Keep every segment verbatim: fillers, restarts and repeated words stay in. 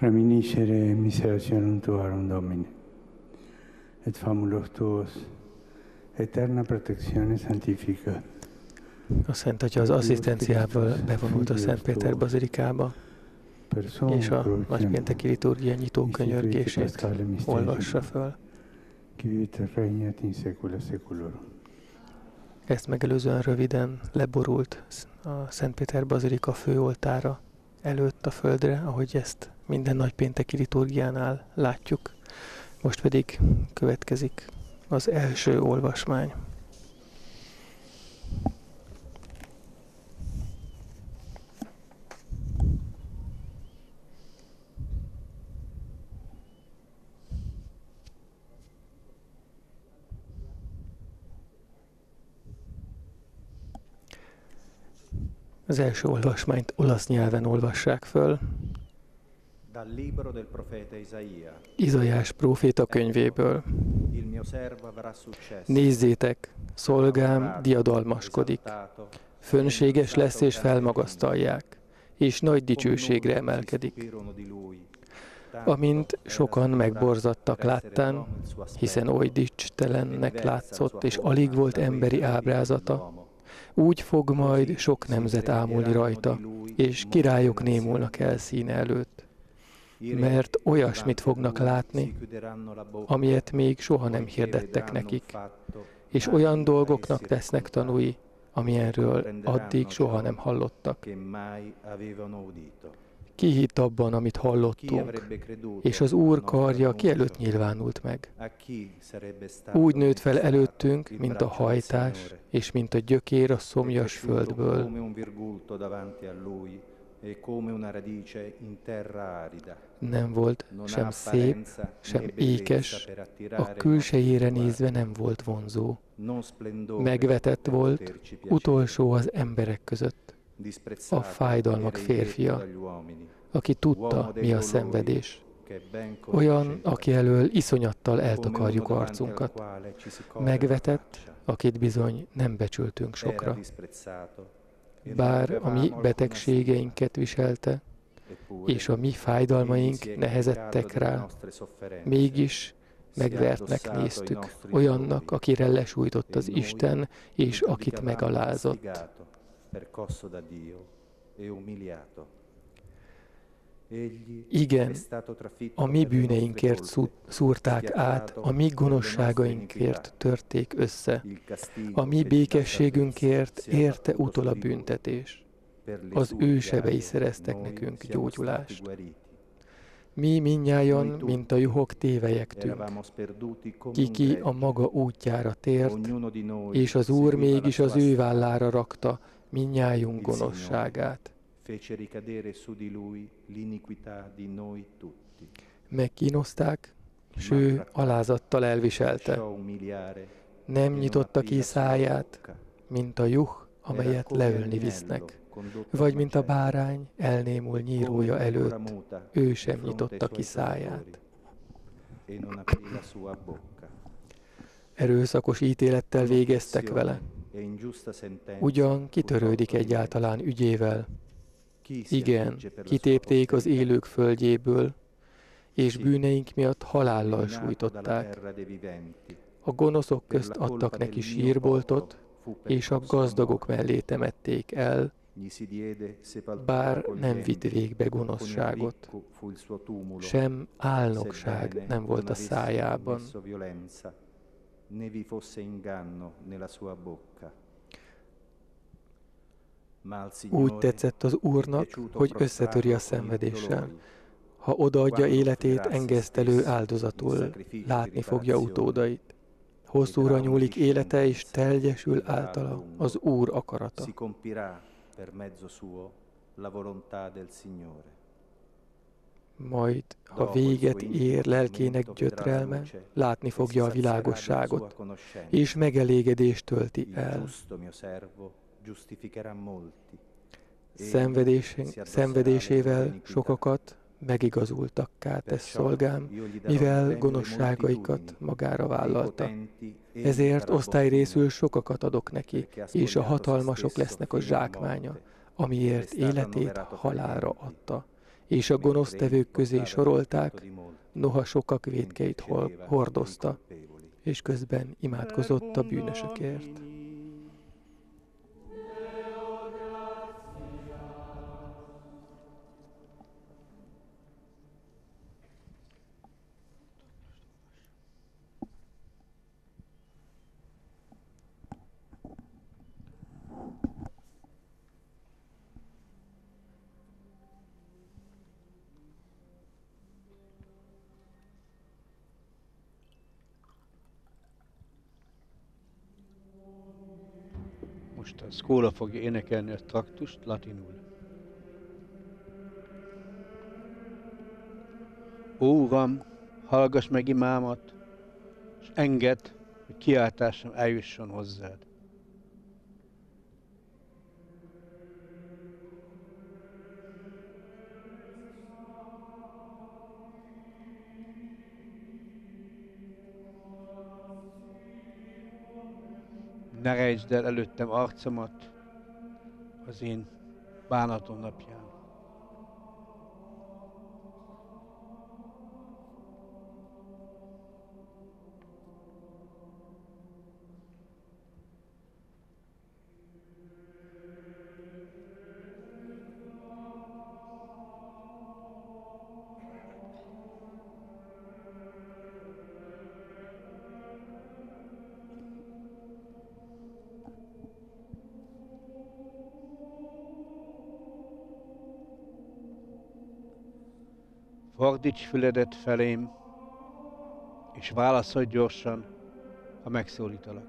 reminiscere miserationem tuarum, Domine, et famulus tuos, eterna protectione sanctifica. A Szent Atya az asszisztenciából bevonult a Szent Péter bazilikába, és a nagypénteki liturgia nyitó könyörgését olvassa föl. Ezt megelőzően röviden leborult a Szent Péter bazilika főoltára előtt a földre, ahogy ezt minden nagypénteki liturgiánál látjuk. Most pedig következik az első olvasmány. Az első olvasmányt olasz nyelven olvassák föl. Izaiás próféta könyvéből. Nézzétek, szolgám diadalmaskodik, fönséges lesz és felmagasztalják, és nagy dicsőségre emelkedik. Amint sokan megborzadtak láttán, hiszen oly dicstelennek látszott, és alig volt emberi ábrázata, úgy fog majd sok nemzet ámulni rajta, és királyok némulnak el színe előtt. Mert olyasmit fognak látni, amilyet még soha nem hirdettek nekik, és olyan dolgoknak tesznek tanúi, amilyenről addig soha nem hallottak. Ki hitt abban, amit hallottunk, és az Úr karja ki előtt nyilvánult meg. Úgy nőtt fel előttünk, mint a hajtás, és mint a gyökér a szomjas földből. Nem volt sem szép, sem ékes, a külsejére nézve nem volt vonzó. Megvetett volt, utolsó az emberek között, a fájdalmak férfia, aki tudta, mi a szenvedés. Olyan, aki elől iszonyattal eltakarjuk arcunkat. Megvetett, akit bizony nem becsültünk sokra. Bár a mi betegségeinket viselte, és a mi fájdalmaink nehezettek rá, mégis megvertnek néztük, olyannak, akire lesújtott az Isten, és akit megalázott. Igen, a mi bűneinkért szúrták át, a mi gonoszságainkért törték össze. A mi békességünkért érte utol a büntetés. Az ő sebei szereztek nekünk gyógyulást. Mi mindnyájan, mint a juhok tévejektünk. Ki-ki a maga útjára tért, és az Úr mégis az ő vállára rakta mindnyájunk gonoszságát. Megkínozták, s ő alázattal elviselte. Nem nyitotta ki száját, mint a juh, amelyet leölni visznek, vagy mint a bárány elnémul nyírója előtt, ő sem nyitotta ki száját. Erőszakos ítélettel végeztek vele. Ugyan kitörődik egyáltalán ügyével? Igen, kitépték az élők földjéből, és bűneink miatt halállal sújtották. A gonoszok közt adtak neki sírboltot, és a gazdagok mellé temették el, bár nem vitt végbe gonoszságot, sem álnokság nem volt a szájában. Úgy tetszett az Úrnak, hogy összetöri a szenvedéssel. Ha odaadja életét engesztelő áldozatul, látni fogja utódait. Hosszúra nyúlik élete, és teljesül általa az Úr akarata. Majd, ha véget ér lelkének gyötrelme, látni fogja a világosságot, és megelégedést tölti el. Szenvedésével sokakat megigazultakká tesz szolgám, mivel gonoszságaikat magára vállalta. Ezért osztályrészül sokakat adok neki, és a hatalmasok lesznek a zsákmánya, amiért életét halálra adta, és a gonosztevők közé sorolták, noha sokak vétkeit hordozta, és közben imádkozott a bűnösökért. Most a Szkóla fogja énekelni a traktust latinul. Ó, Uram, hallgass meg imámat, és engedd, hogy kiáltásom eljusson hozzád. Ne rejtsd el előttem arcomat az én bánatom napján. Fordíts füledet felém, és válaszolj gyorsan, ha megszólítalak.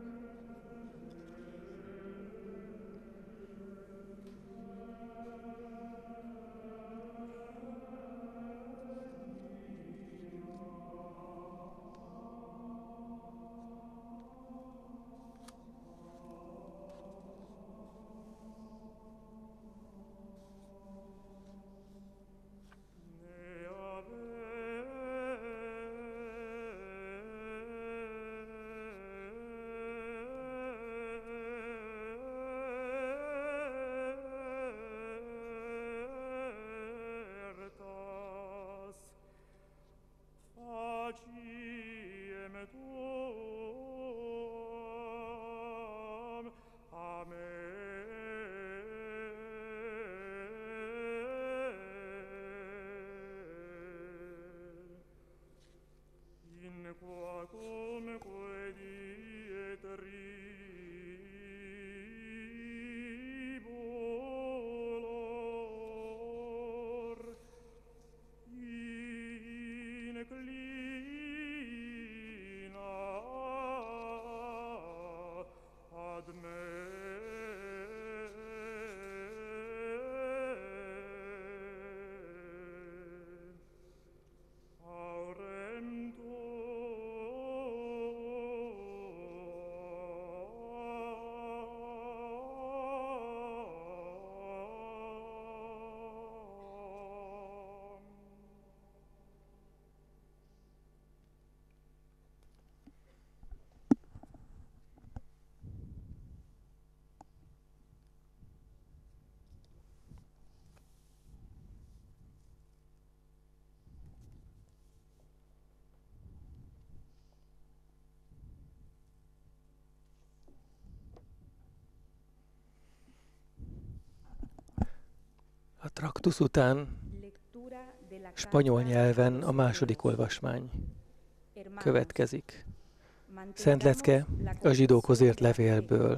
A traktusz után spanyol nyelven a második olvasmány következik. Szent lecke a zsidókhoz írt levélből.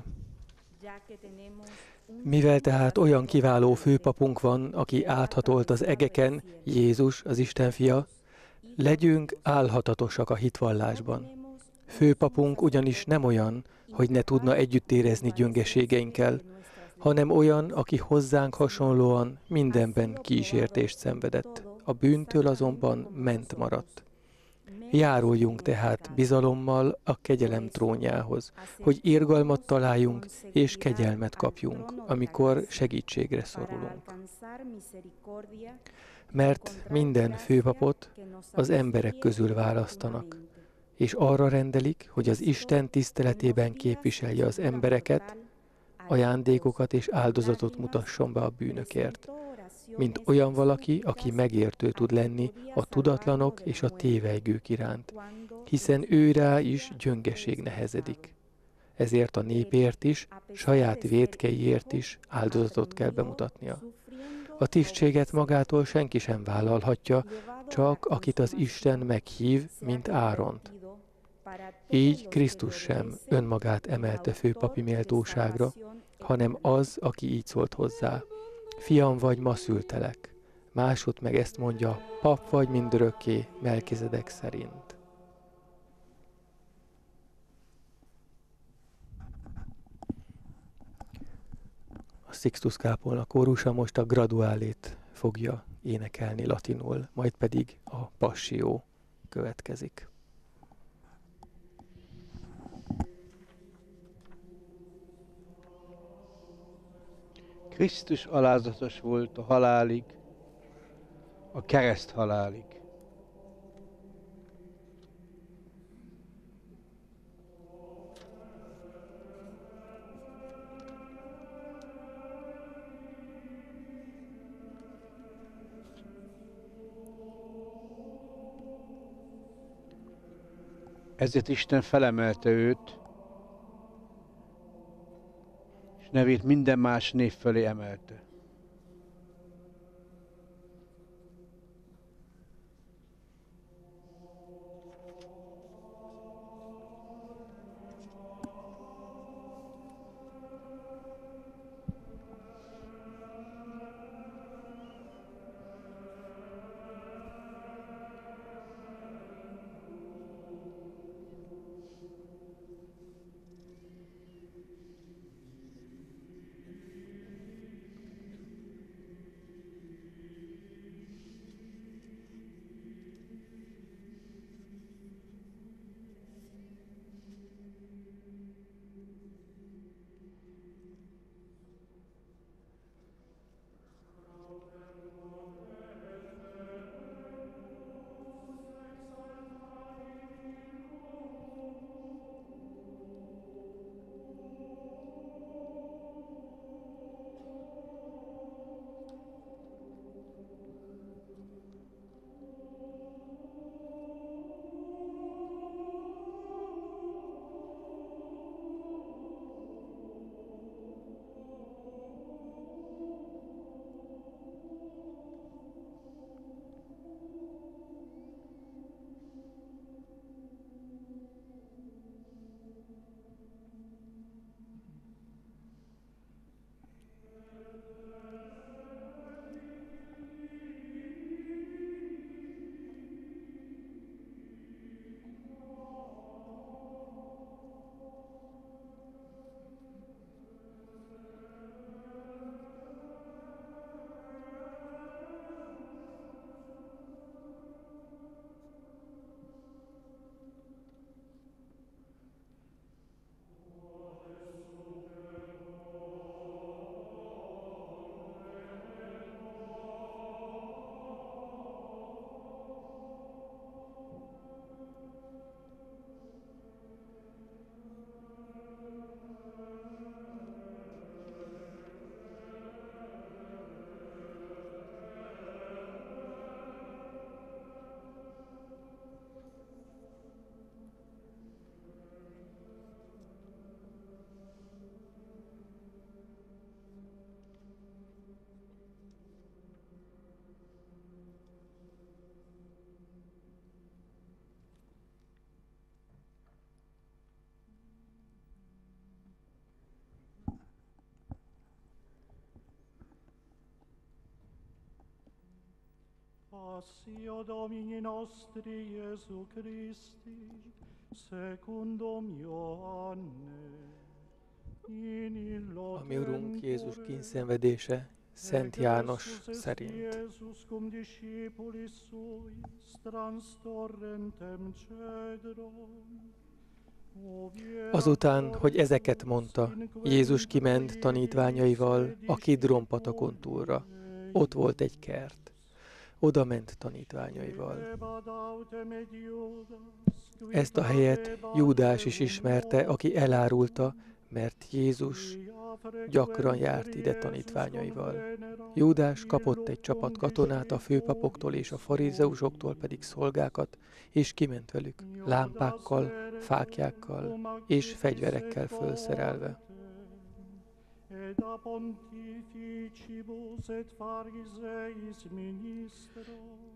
Mivel tehát olyan kiváló főpapunk van, aki áthatolt az egeken, Jézus, az Isten fia, legyünk álhatatosak a hitvallásban. Főpapunk ugyanis nem olyan, hogy ne tudna együtt érezni gyöngeségeinkkel, hanem olyan, aki hozzánk hasonlóan mindenben kísértést szenvedett. A bűntől azonban ment maradt. Járuljunk tehát bizalommal a kegyelem trónjához, hogy irgalmat találjunk és kegyelmet kapjunk, amikor segítségre szorulunk. Mert minden főpapot az emberek közül választanak, és arra rendelik, hogy az Isten tiszteletében képviselje az embereket, ajándékokat és áldozatot mutasson be a bűnökért. mint olyan valaki, aki megértő tud lenni a tudatlanok és a tévejgők iránt, hiszen ő rá is gyöngeség nehezedik. Ezért a népért is, saját vétkeiért is áldozatot kell bemutatnia. A tisztséget magától senki sem vállalhatja, csak akit az Isten meghív, mint Áront. Így Krisztus sem önmagát emelte főpapi méltóságra, hanem az, aki így szólt hozzá: Fiam vagy, ma szültelek. Másút meg ezt mondja: pap vagy mindörökké, Melkizedek szerint. A Sixtus kápolna kórusa most a graduálét fogja énekelni latinul, majd pedig a Passió következik. Krisztus alázatos volt a halálig, a kereszt halálig. Ezért Isten felemelte őt, és nevét minden más név felé emelte. Passio Domini nostri Iesu Christi, secundum Ioanne. A mi Urunk Jézus kínszenvedése Szent János szerint. Azután, hogy ezeket mondta, Jézus kiment tanítványaival a Kidron patakon túlra. Ott volt egy kert. Oda ment tanítványaival. Ezt a helyet Júdás is ismerte, aki elárulta, mert Jézus gyakran járt ide tanítványaival. Júdás kapott egy csapat katonát, a főpapoktól és a farizeusoktól pedig szolgákat, és kiment velük, lámpákkal, fáklyákkal és fegyverekkel fölszerelve. Et a pontificibus et Phariseis ministros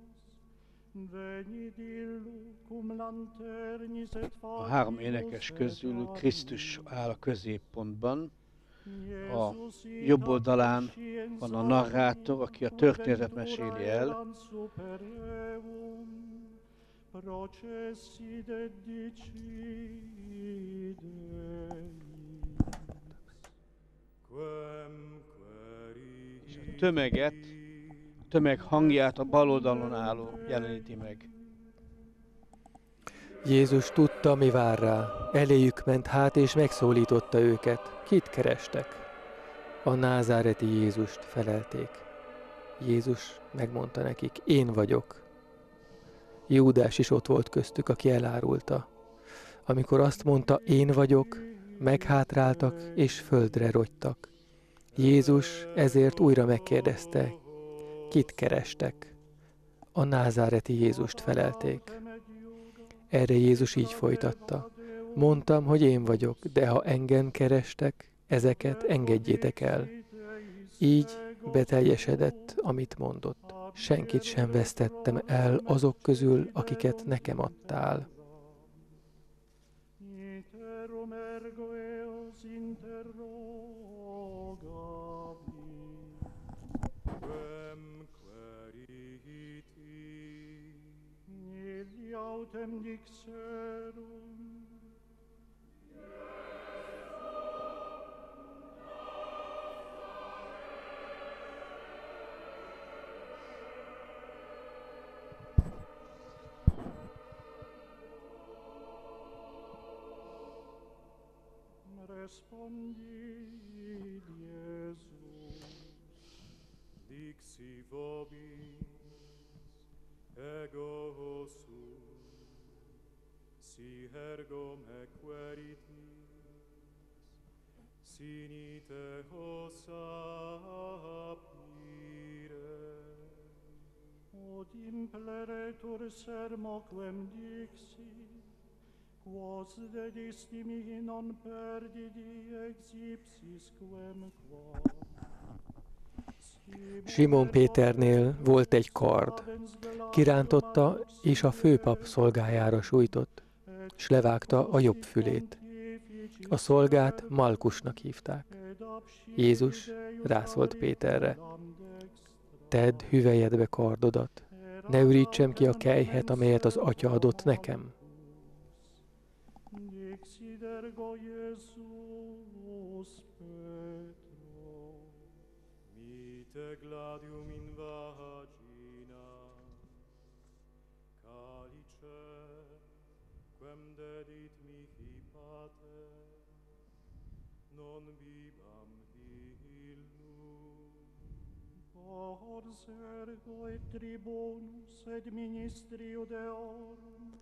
venit illo cum lanternis et A három énekes közül Krisztus áll a középpontban. A jobb oldalán van a narrátor, aki a történetet meséli el. És a tömeget, a tömeg hangját a bal oldalon álló jeleníti meg. Jézus tudta, mi vár rá. Eléjük ment hát, és megszólította őket. Kit kerestek? A názáreti Jézust, felelték. Jézus megmondta nekik, én vagyok. Júdás is ott volt köztük, aki elárulta. Amikor azt mondta, én vagyok, meghátráltak és földre rogytak. Jézus ezért újra megkérdezte, kit kerestek? A názáreti Jézust, felelték. Erre Jézus így folytatta. Mondtam, hogy én vagyok, de ha engem kerestek, ezeket engedjétek el. Így beteljesedett, amit mondott. Senkit sem vesztettem el azok közül, akiket nekem adtál. Autem dixerum. Respondit Iesus, dixi vobis, ego sum, si ergo me queritis, sinite hos apire. Od impleretur sermo quem dixi, quos dedisti mihi non perdidi exipsis quem quam. Simon Péternél volt egy kard. Kirántotta, és a főpap szolgájára sújtott, s levágta a jobb fülét. A szolgát Malkusnak hívták. Jézus rászólt Péterre. Tedd hüvelyedbe kardodat, ne ürítsem ki a kelyhet, amelyet az Atya adott nekem. Te gladium in vagina, calice, quem dedit mihi pater, non bibam illum. Ors ergo et tribunus et ministrio deorum,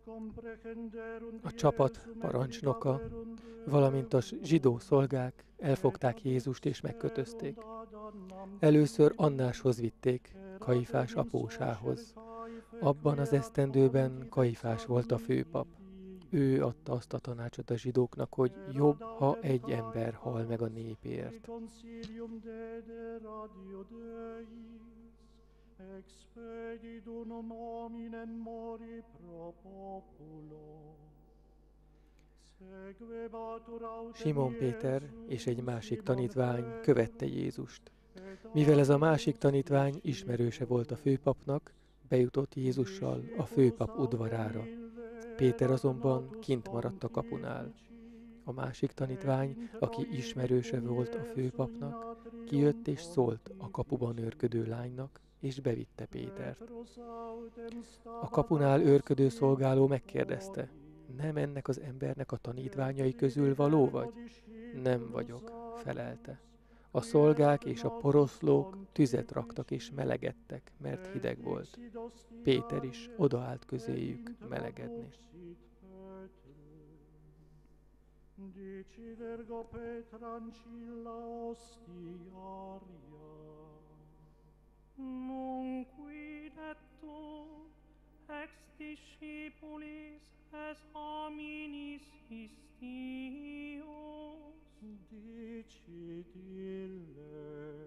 a csapat parancsnoka, valamint a zsidó szolgák elfogták Jézust és megkötözték. Először Annáshoz vitték, Kaifás apósához. Abban az esztendőben Kaifás volt a főpap. Ő adta azt a tanácsot a zsidóknak, hogy jobb, ha egy ember hal meg a népért. Expedit unum hominem mori pro populo. Simon Péter és egy másik tanítvány követte Jézust. Mivel ez a másik tanítvány ismerőse volt a főpapnak, bejutott Jézussal a főpap udvarára. Péter azonban kint maradt a kapunál. A másik tanítvány, aki ismerőse volt a főpapnak, kijött és szólt a kapuban őrködő lánynak, és bevitte Pétert. A kapunál őrködő szolgáló megkérdezte, nem ennek az embernek a tanítványai közül való vagy? Nem vagyok, felelte. A szolgák és a poroszlók tüzet raktak és melegedtek, mert hideg volt. Péter is odaállt közéjük melegedni. Decidergo Petrancilla ostiaria. Non quidetto ex discipulis es hominis histios. Dicit ille.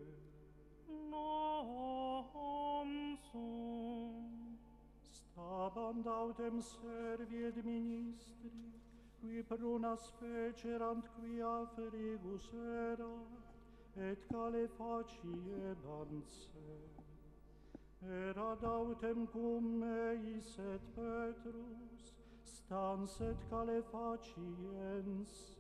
Non sum. Staband autem servi et ministri, qui prunas fecerant quia frigus erat, et calefaciebant se. Erat autem cum meis et Petrus, stans et calefaciens.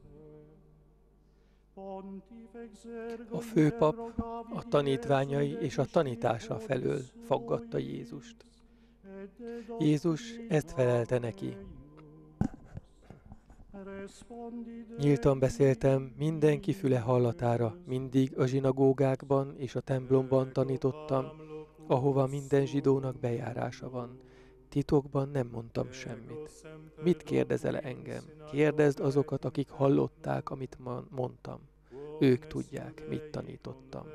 A főpap a tanítványai és a tanítása felől faggatta Jézust. Jézus ezt felelte neki. Nyíltan beszéltem mindenki füle hallatára, mindig a zsinagógákban és a templomban tanítottam, ahova minden zsidónak bejárása van. Titokban nem mondtam semmit. Mit kérdezel engem? Kérdezd azokat, akik hallották, amit mondtam. Ők tudják, mit tanítottam.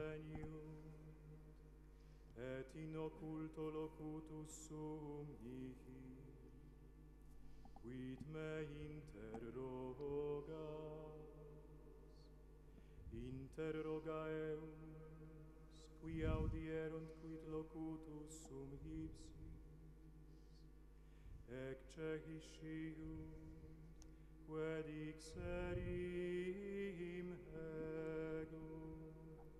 Qui audierunt quid locutus sum ipsis, ecce hisciunt, qued ixerim egum.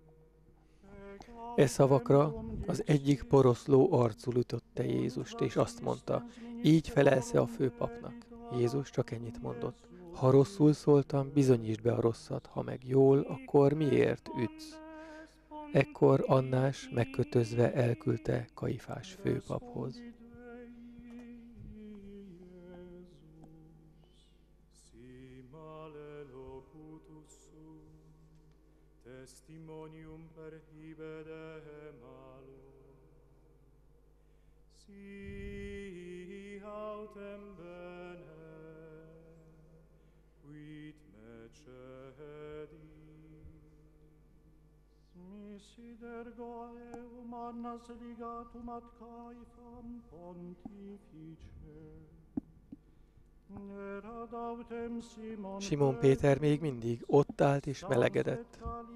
E szavakra az egyik poroszló arcul ütötte Jézust, és azt mondta, így felelsz-e a főpapnak? Jézus csak ennyit mondott. Ha rosszul szóltam, bizonyítsd be a rosszat, ha meg jól, akkor miért ütsz? Ekkor Annás megkötözve elküldte Kaifás főpaphoz. Testimonium perhibe de malo, si autem bene, quid me cedis. Misidergo eum annas ligatum ad Caifam pontifice. Simon Péter még mindig ott állt és melegedett.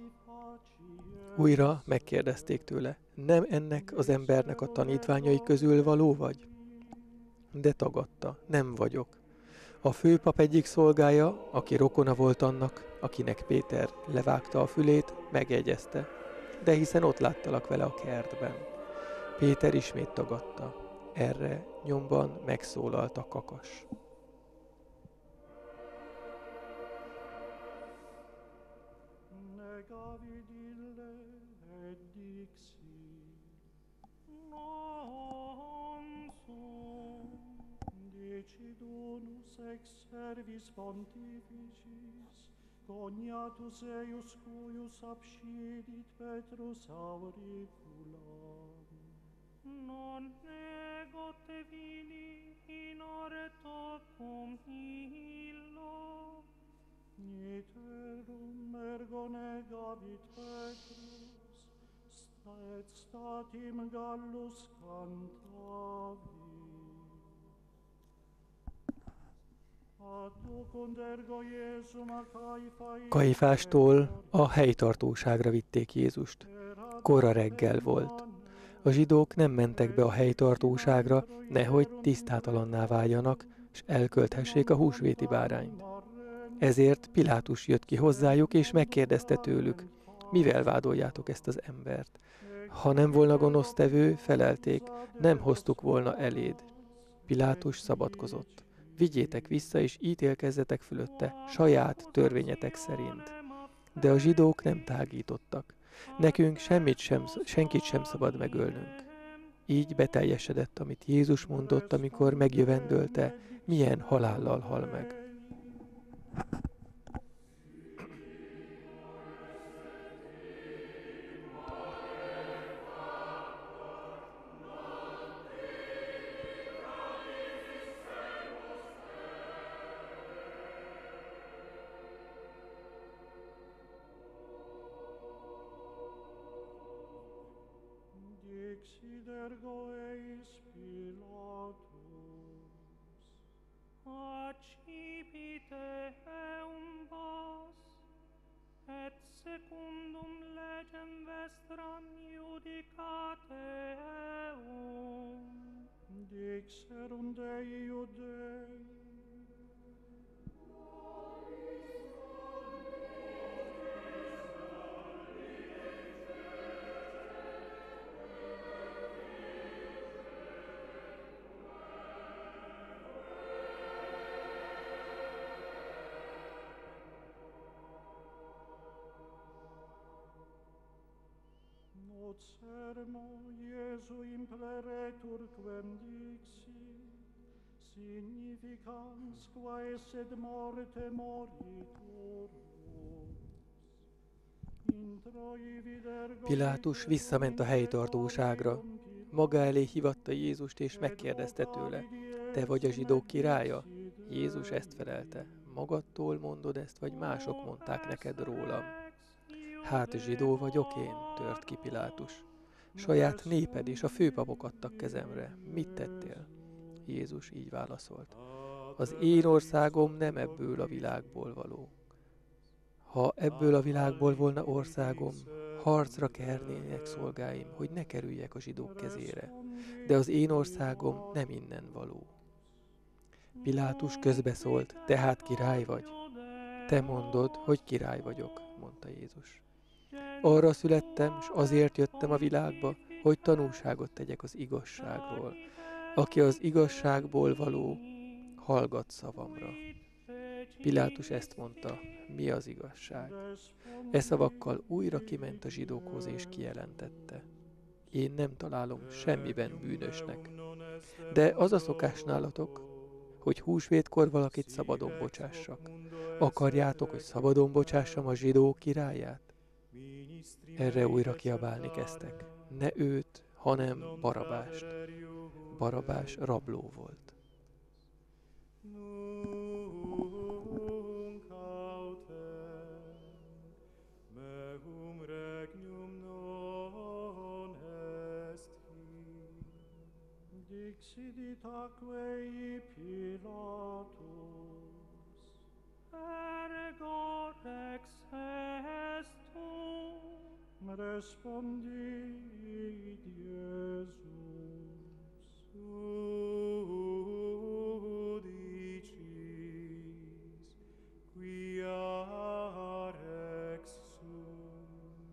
Újra megkérdezték tőle, nem ennek az embernek a tanítványai közül való vagy? De tagadta, nem vagyok. A főpap egyik szolgája, aki rokona volt annak, akinek Péter levágta a fülét, megjegyezte, de hiszen ott láttalak vele a kertben. Péter ismét tagadta. Erre nyomban megszólalt a kakas. Ex servis pontificis, coniatus eius cuius abscidit Petrus auriculam. Non nego te vini in oreto cum illo. Niterum ergo negavit Petrus, et statim Gallus cantavi. Kaifástól a helytartóságra vitték Jézust. Kora reggel volt. A zsidók nem mentek be a helytartóságra, nehogy tisztátalanná váljanak, s elkölthessék a húsvéti bárányt. Ezért Pilátus jött ki hozzájuk, és megkérdezte tőlük, mivel vádoljátok ezt az embert? Ha nem volna gonosztevő, felelték, nem hoztuk volna eléd. Pilátus szabadkozott. Vigyétek vissza, és ítélkezzetek fölötte, saját törvényetek szerint. De a zsidók nem tágítottak. Nekünk semmit sem, senkit sem szabad megölnünk. Így beteljesedett, amit Jézus mondott, amikor megjövendölte, milyen halállal hal meg. secundum legem vestram judicate eum. Dixerunt Dei Iudei. Not sermo Iesu impleretur quem dixit, significans quae sed morte moritur. Pilátus visszament a helytartóságra. Maga elé hívatta Jézust és megkérdezte tőle, te vagy a zsidók királya? Jézus ezt felelte, magadtól mondod ezt, vagy mások mondták neked rólam? Hát zsidó vagyok én, tört ki Pilátus. Saját néped és a főpapok adtak kezemre. Mit tettél? Jézus így válaszolt. Az én országom nem ebből a világból való. Ha ebből a világból volna országom, harcra kernének szolgáim, hogy ne kerüljek a zsidók kezére. De az én országom nem innen való. Pilátus közbeszólt, tehát király vagy? Te mondod, hogy király vagyok, mondta Jézus. Arra születtem, és azért jöttem a világba, hogy tanúságot tegyek az igazságról. Aki az igazságból való, hallgat szavamra. Pilátus ezt mondta, mi az igazság. E szavakkal újra kiment a zsidókhoz és kijelentette. Én nem találom semmiben bűnösnek. De az a szokás nálatok, hogy húsvétkor valakit szabadon bocsássak. Akarjátok, hogy szabadon bocsássam a zsidó királyát? Erre újra kiabálni kezdtek. Ne őt, hanem Barabást. Barabás rabló volt. Dixit aquae Pilatus, Ergo rex est tu. Respondit Iesus, tu dicis, quia rex sum,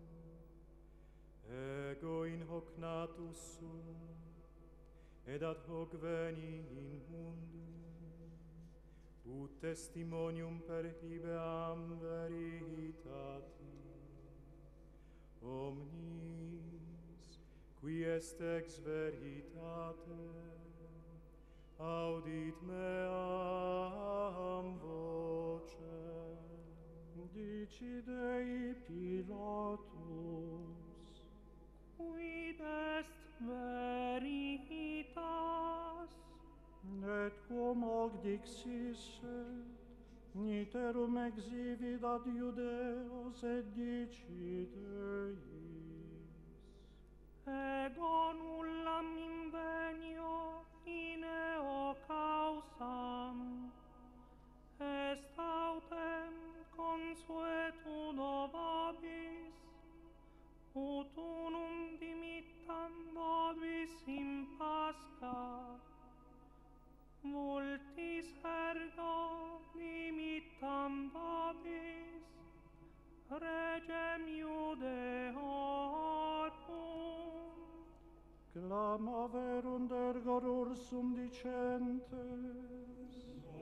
ego in hoc natus sum, ed ad hoc veni in mundum, ut testimonium perhibeam veritati, omnis, qui est ex veritate, audit meam vocem. Dici Dei Pilatus, Quid est veritas? et cum hoc dixisset, niterum exhibit ad Iudeos et dicit eis. Ego nullam invenio in eo causam, est autem consuetudo vobis, ut unum dimittam vobis in Pascha, multis ergo dimittam vobis, regem Iudeorum. Clama verunt ergo ursum dicentes,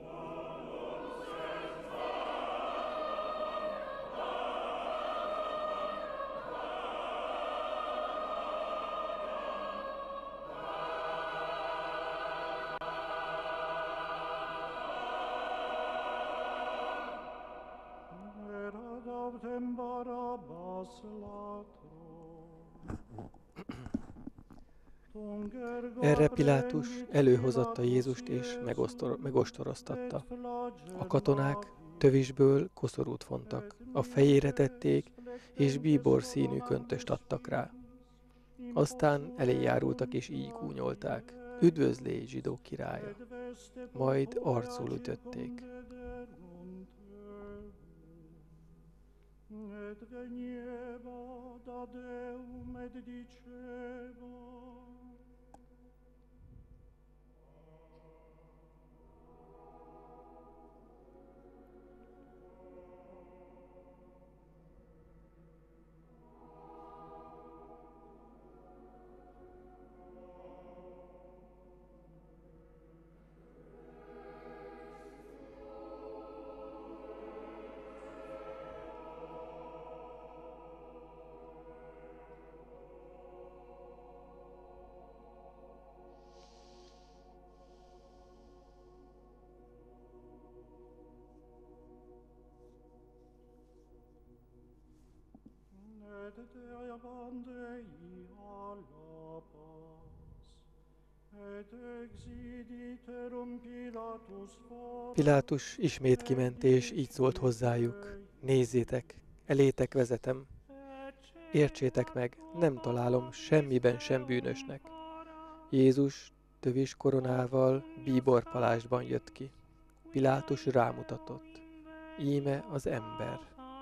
erat autem Barabbas latro. Erre Pilátus előhozatta Jézust és megosztor, megostoroztatta. A katonák tövisből koszorút fontak, a fejére tették, és bíbor színű köntöst adtak rá. Aztán elé járultak és így gúnyolták, üdvözlégy, zsidó királya. Majd arcul ütötték. Et veniva da Deum et diceva: et deavante alla paz, et exiditerum Pilatus for. Pilátus ismét kiment, és így szólt hozzájuk: nézzétek, elétek vezetem. Értsétek meg, nem találom semmiben sem bűnösnek. Jézus tövis koronával, bíborpalástban jött ki. Pilátus rámutatott: íme az ember.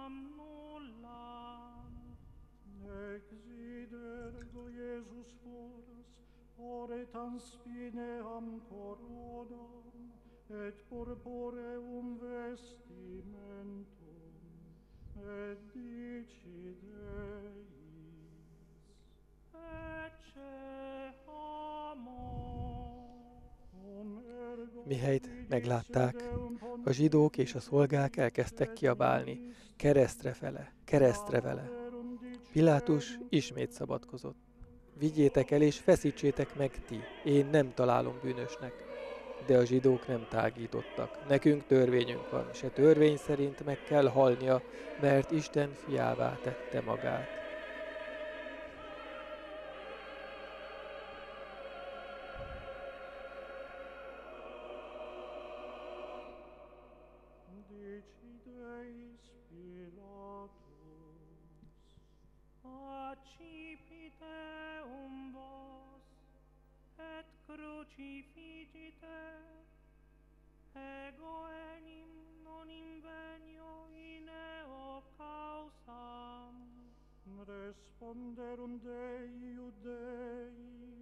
Spineam coronam et purpureum vestimentum et dici Deis ecce Mihelyt meglátták, a zsidók és a szolgák elkezdtek kiabálni: keresztre fele, keresztre vele. Pilátus ismét szabadkozott: vigyétek el és feszítsétek meg ti, én nem találom bűnösnek. De a zsidók nem tágítottak: nekünk törvényünk van, se törvény szerint meg kell halnia, mert Isten fiává tette magát. Crucifigite, ego enim non invenio in eo causam. Responderunt Dei Iudei: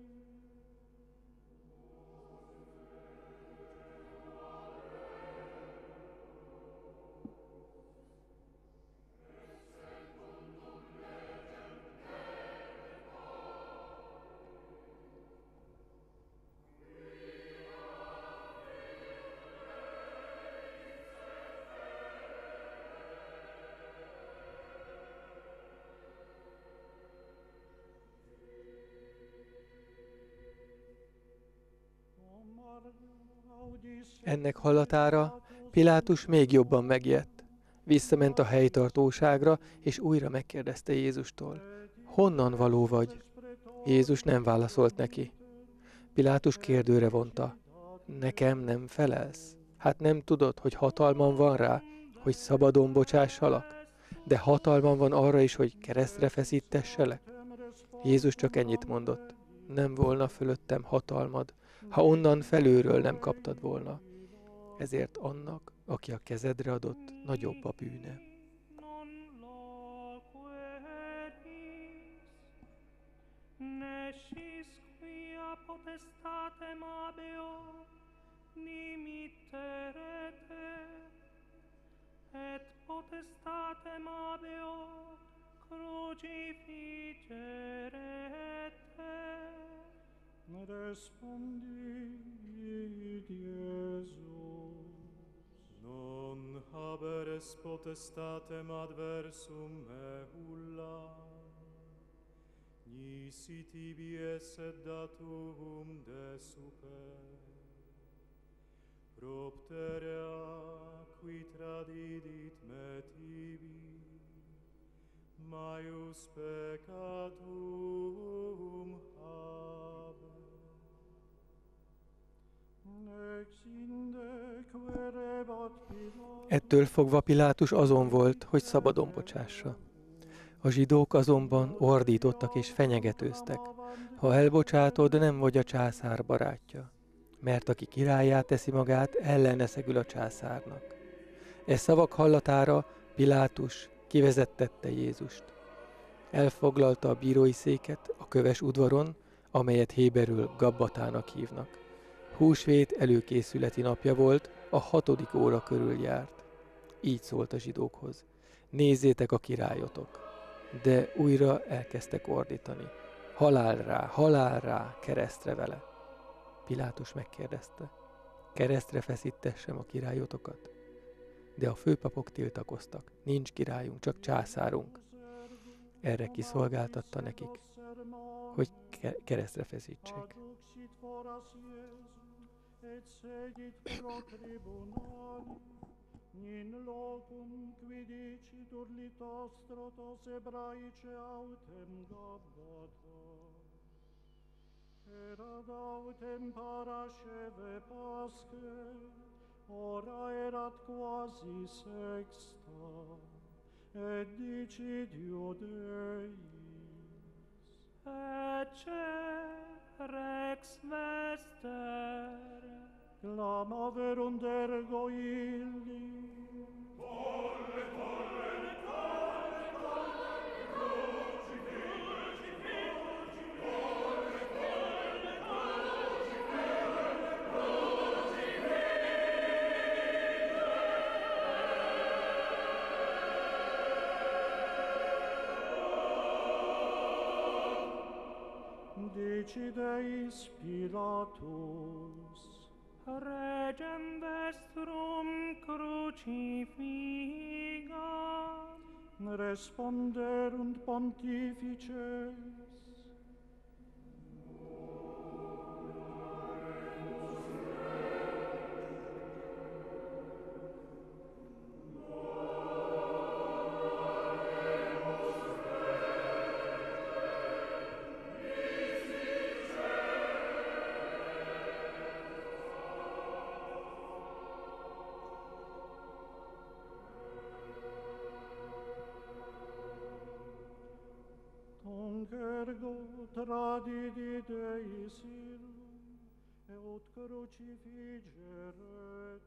Ennek hallatára Pilátus még jobban megijedt. Visszament a helytartóságra, és újra megkérdezte Jézustól: honnan való vagy? Jézus nem válaszolt neki. Pilátus kérdőre vonta: nekem nem felelsz? Hát nem tudod, hogy hatalmam van rá, hogy szabadon bocsássalak? De hatalmam van arra is, hogy keresztre feszítesselek? Jézus csak ennyit mondott: nem volna fölöttem hatalmad, ha onnan felülről nem kaptad volna. Ezért annak, aki a kezedre adott, nagyobb a bűne. Respondit Iesus: non haberes potestatem adversum mehulla, nisi tibi esset datum de super, propterea qui tradidit me tibi, maius peccatum haber. Ettől fogva Pilátus azon volt, hogy szabadon bocsássa. A zsidók azonban ordítottak és fenyegetőztek: ha elbocsátod, nem vagy a császár barátja, mert aki királlyá teszi magát, ellene szegül a császárnak. E szavak hallatára Pilátus kivezettette Jézust. Elfoglalta a bírói széket a köves udvaron, amelyet héberül Gabbatának hívnak. Húsvét előkészületi napja volt, a hatodik óra körül járt. Így szólt a zsidókhoz: nézzétek a királyotok! De újra elkezdtek ordítani: halál rá, halál rá, keresztre vele! Pilátus megkérdezte: keresztre feszítessem a királyotokat? De a főpapok tiltakoztak: nincs királyunk, csak császárunk. Erre kiszolgáltatta nekik, hogy keresztre feszítsék. In locum qui dicitur litostrotos Hebraice autem Gabbata, erat autem parasceve Pasche, ora erat quasi sexta, et dicidio Deis. Ecce rex vester, clamaverunt ergo illi. Tolle, tolle, tolle, tolle, cruci, cruci, cruci, tolle, tolle, cruci, cruci, cruci. Decideis Pilatus: regem vestrum crucifigam. Responderunt pontifices: ergo tradidi Deis illum, et crucifigeretur,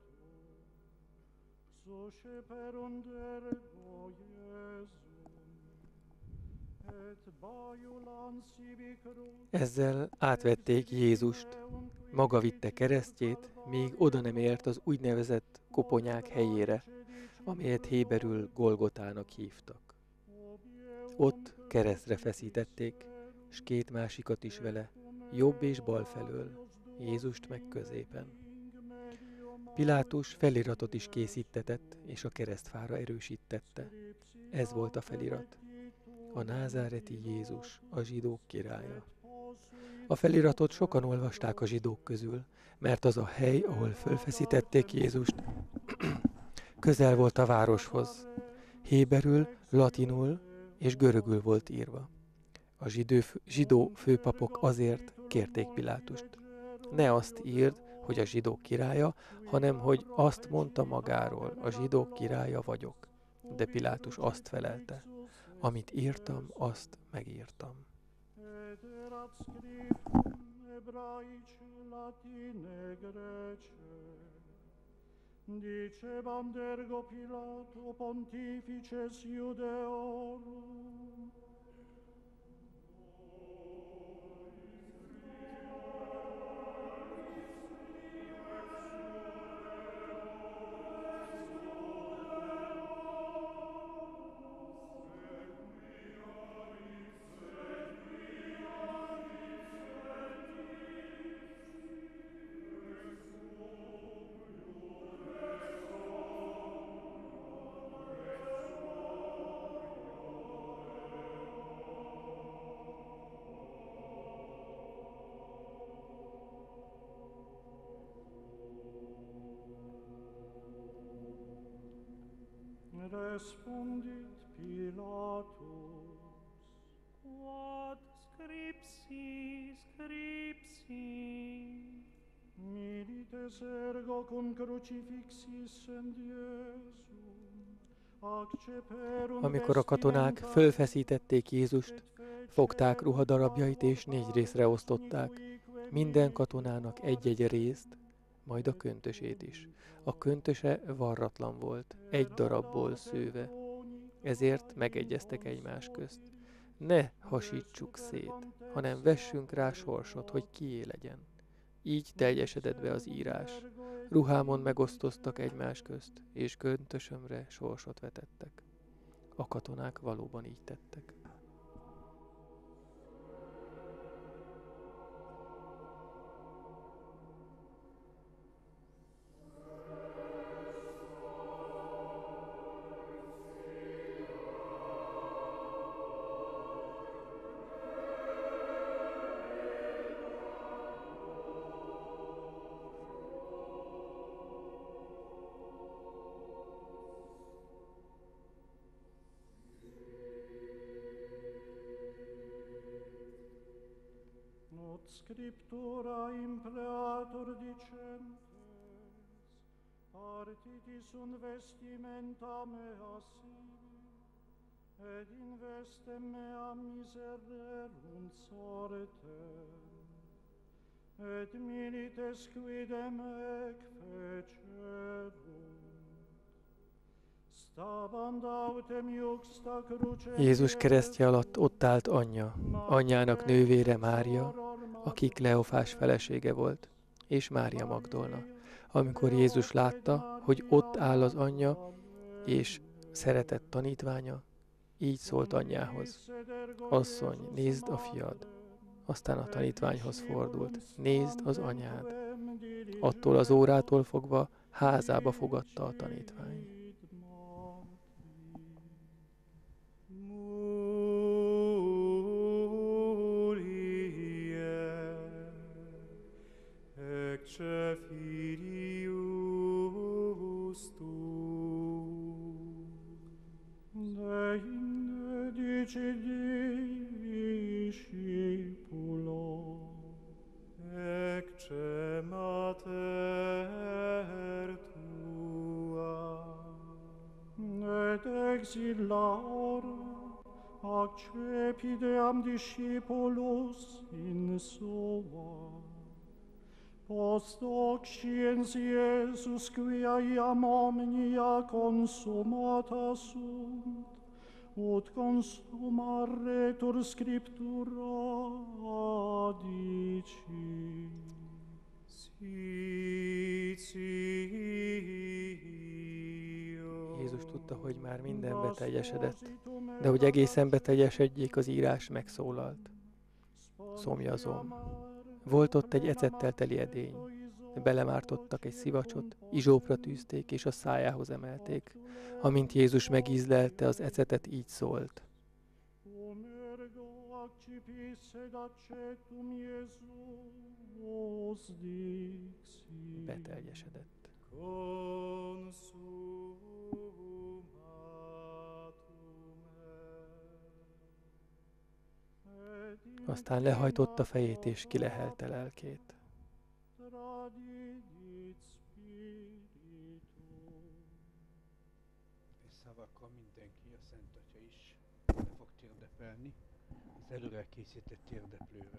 susceperunt ergo Iesum, et baiulant sibi crucis. Ezzel átvették Jézust, maga vitte keresztjét, még oda nem ért az úgynevezett koponyák helyére, amelyet héberül Golgotának hívtak. Ott keresztre feszítették, s két másikat is vele, jobb és bal felől, Jézust meg középen. Pilátus feliratot is készítetett, és a keresztfára erősítette. Ez volt a felirat: a názáreti Jézus, a zsidók királya. A feliratot sokan olvasták a zsidók közül, mert az a hely, ahol fölfeszítették Jézust, közel volt a városhoz. Héberül, latinul és görögül volt írva. A zsidó, zsidó főpapok azért kérték Pilátust: ne azt írd, hogy a zsidók királya, hanem hogy azt mondta magáról: a zsidók királya vagyok. De Pilátus azt felelte: amit írtam, azt megírtam. Dicebant ergo Pilato pontifices Iudeorum: Respondit Pilatus: Quod scripsi, scripsi. Milites ergo cum crucifixis and Iesum, acceperunt. Amikor a katonák fölfeszítették Jézust, fogták ruhadarabjait és négy részre osztották, minden katonának egy-egy részt, majd a köntösét is. A köntöse varratlan volt, egy darabból szőve. Ezért megegyeztek egymás közt. Ne hasítsuk szét, hanem vessünk rá sorsot, hogy kié legyen. Így teljesedett be az írás. Ruhámon megosztoztak egymás közt, és köntösömre sorsot vetettek. A katonák valóban így tettek. Scriptura imperator dicentes, partitis un vestimenta mea sibi, ed investem mea misererunt sortem, et milites quidem ec fecerunt. Jézus keresztje alatt ott állt anyja, anyjának nővére Mária, aki Kleofás felesége volt, és Mária Magdolna. Amikor Jézus látta, hogy ott áll az anyja, és szeretett tanítványa, így szólt anyjához: Asszony, nézd a fiad. Aztán a tanítványhoz fordult: Nézd az anyád. Attól az órától fogva házába fogadta a tanítvány. Ecce filius tu, de inde dici discipulo, ecce mater tua, et exila ora, accepideam discipulus in sua. Post hoc sciens Iesus, quia iam omnia consumata sunt, ut consumaretur scriptura adici. Jézus tudta, hogy már minden beteljesedett, de hogy egészen beteljesedjék, az írás megszólalt. Szomjazom. Volt ott egy ecettel teli edény. Belemártottak egy szivacsot, izsópra tűzték, és a szájához emelték. Amint Jézus megízlelte az ecetet, így szólt: Beteljesedett. Aztán lehajtotta fejét és kilehelte lelkét. És szavakkal mindenki, a Szent Atya is le fog térdepelni az előre készített térdeplőre.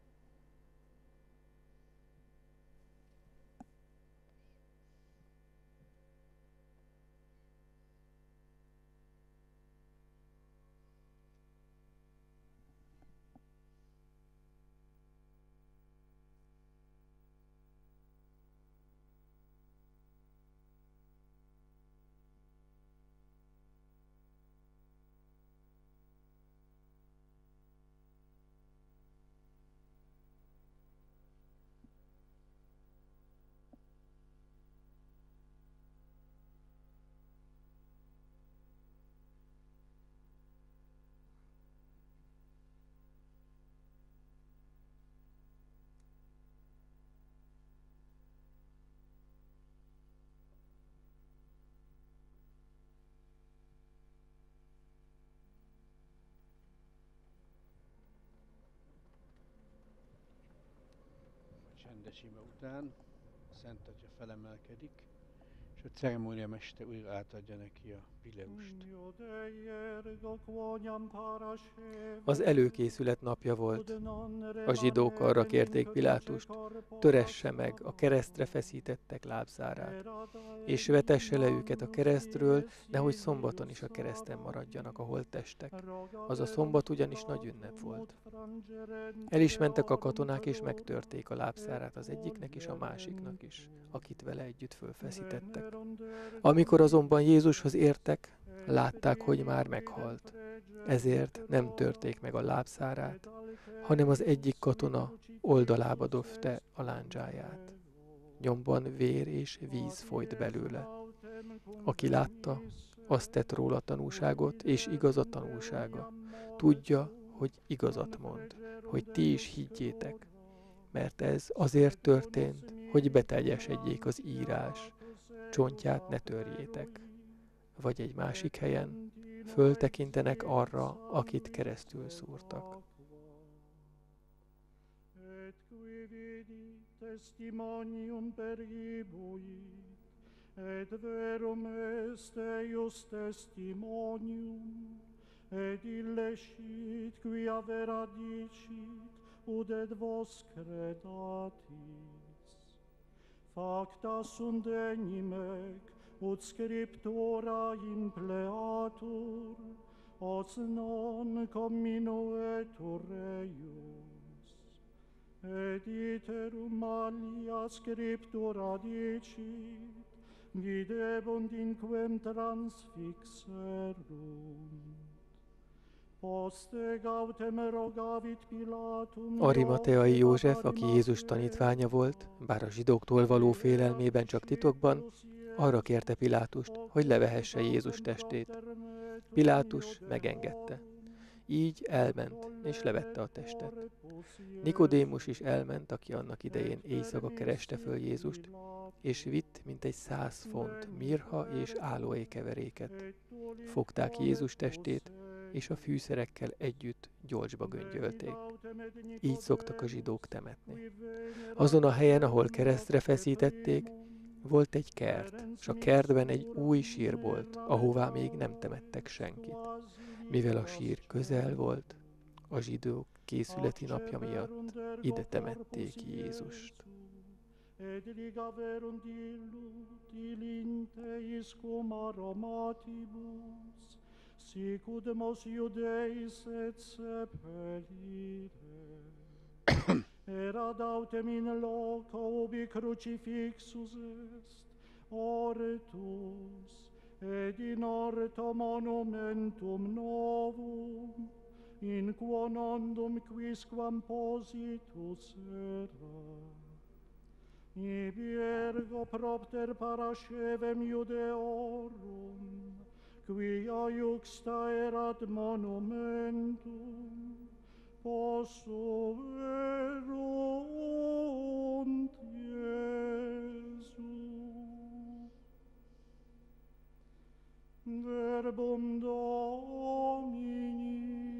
Csendes ime után a Szent Atya felemelkedik, és a ceremóniamester újra átadja neki a Pileust. Az előkészület napja volt. A zsidók arra kérték Pilátust, töresse meg a keresztre feszítettek lábzárát, és vetesse le őket a keresztről, nehogy szombaton is a kereszten maradjanak a holttestek. Az a szombat ugyanis nagy ünnep volt. El is mentek a katonák, és megtörték a lábzárát az egyiknek és a másiknak is, akit vele együtt fölfeszítettek. Amikor azonban Jézushoz értek, látták, hogy már meghalt. Ezért nem törték meg a lábszárát, hanem az egyik katona oldalába döfte a lándzsáját. Nyomban vér és víz folyt belőle. Aki látta, azt tett róla tanúságot, és igaz a tanúsága. Tudja, hogy igazat mond, hogy ti is higgyétek, mert ez azért történt, hogy beteljesedjék az írás, csontját ne törjétek. Vagy egy másik helyen föltekintenek arra, akit keresztül szúrtak. Et verum est eius testimonium, et illecit quia vera dicit, ud et vos credatis. Facta sunt enimec, ut scriptura impleatur, os non comminuetur eius. Et iterum alia scriptura dicit, videbunt inquem transfixerunt. Poste gautem rogavit Pilatum. Arimateai József, aki Jézus tanítványa volt, bár a zsidóktól való félelmében csak titokban, arra kérte Pilátust, hogy levehesse Jézus testét. Pilátus megengedte. Így elment, és levette a testet. Nikodémus is elment, aki annak idején éjszaka kereste föl Jézust, és vitt mintegy száz font mirha és álóé keveréket. Fogták Jézus testét, és a fűszerekkel együtt gyolcsba göngyölték. Így szoktak a zsidók temetni. Azon a helyen, ahol keresztre feszítették, volt egy kert, és a kertben egy új sír volt, ahová még nem temettek senkit. Mivel a sír közel volt, a zsidók készületi napja miatt ide temették Jézust. Et ligaverunt illut ilinteis cum aromatibus, sic ud mos Iudeis et sepelire. Erat autem in loco ubi crucifixus est, ortus, et in orto monumentum novum, in quo nondum quisquam positus erat. Ibi ergo propter parascevem Iudeorum, quia iuxta erat monumentum, possuerunt Iesu. Verbum Domini.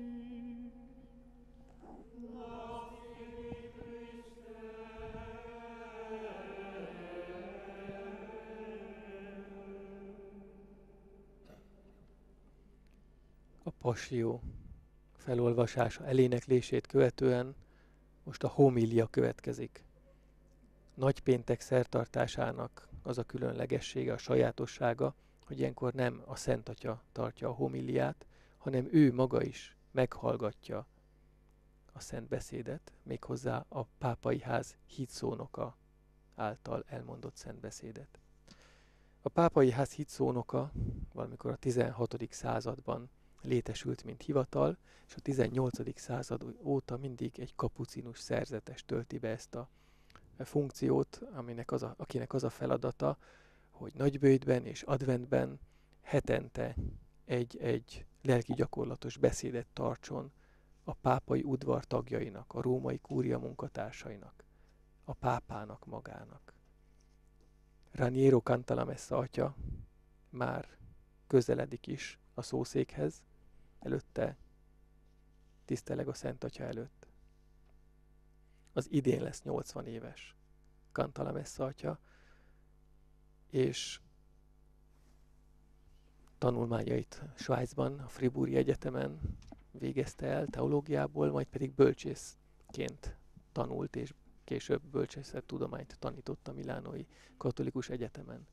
A passió felolvasása, eléneklését követően most a homília következik. Nagypéntek szertartásának az a különlegessége, a sajátossága, hogy ilyenkor nem a Szent Atya tartja a homíliát, hanem ő maga is meghallgatja a szent beszédet, méghozzá a pápai ház hitszónoka által elmondott szent beszédet. A pápai ház hitszónoka valamikor a tizenhatodik században létesült, mint hivatal, és a tizennyolcadik század óta mindig egy kapucinus szerzetes tölti be ezt a funkciót, aminek az a, akinek az a feladata, hogy nagyböjtben és adventben hetente egy-egy lelki gyakorlatos beszédet tartson a pápai udvar tagjainak, a római kúria munkatársainak, a pápának magának. Raniero Cantalamessa atya már közeledik is a szószékhez, előtte tiszteleg a Szent Atya előtt. Az idén lesz nyolcvan éves Cantalamessa atya, és tanulmányait Svájcban, a Fribourgi Egyetemen végezte el teológiából, majd pedig bölcsészként tanult, és később bölcsészettudományt tanított a Milánói Katolikus Egyetemen.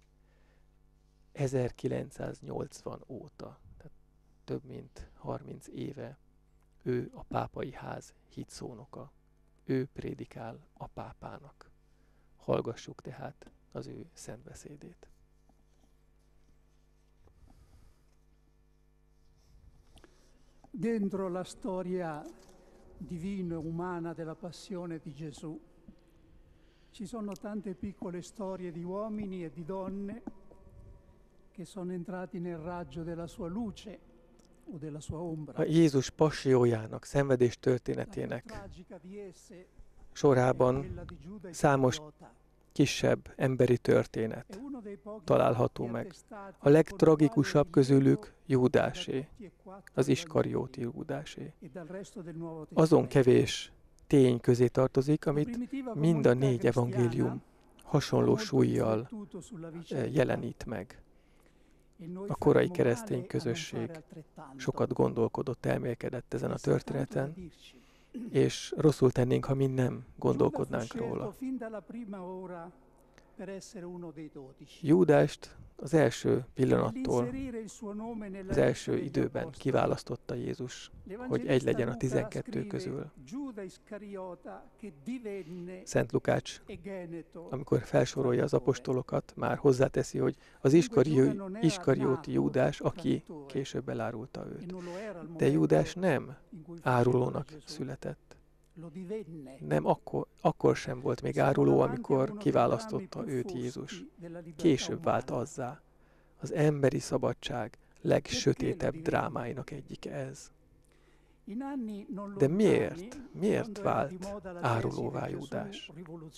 ezerkilencszáznyolcvan óta, tehát több mint harminc éve ő a pápai ház hitszónoka. Ő prédikál a pápának. Hallgassuk tehát az ő szent beszédét. Dentro la storia divina e umana della passione di Gesù ci sono tante piccole storie di uomini e di donne che sono entrati nel raggio della sua luce o della sua ombra. A Jézus passiójának, szenvedés történetének sorában számos kisebb emberi történet található meg. A legtragikusabb közülük Júdásé, az Iskarióti Júdásé. Azon kevés tény közé tartozik, amit mind a négy evangélium hasonló súllyal jelenít meg. A korai keresztény közösség sokat gondolkodott, elmélkedett ezen a történeten, és rosszul tennénk, ha mi nem gondolkodnánk róla. Júdást az első pillanattól, az első időben kiválasztotta Jézus, hogy egy legyen a tizenkettő közül. Szent Lukács, amikor felsorolja az apostolokat, már hozzáteszi, hogy az Iskarió, Iskarióti Júdás, aki később elárulta őt. De Júdás nem árulónak született. Nem, akkor, akkor sem volt még áruló, amikor kiválasztotta őt Jézus. Később vált azzá. Az emberi szabadság legsötétebb drámáinak egyike ez. De miért? Miért vált árulóvá Júdás?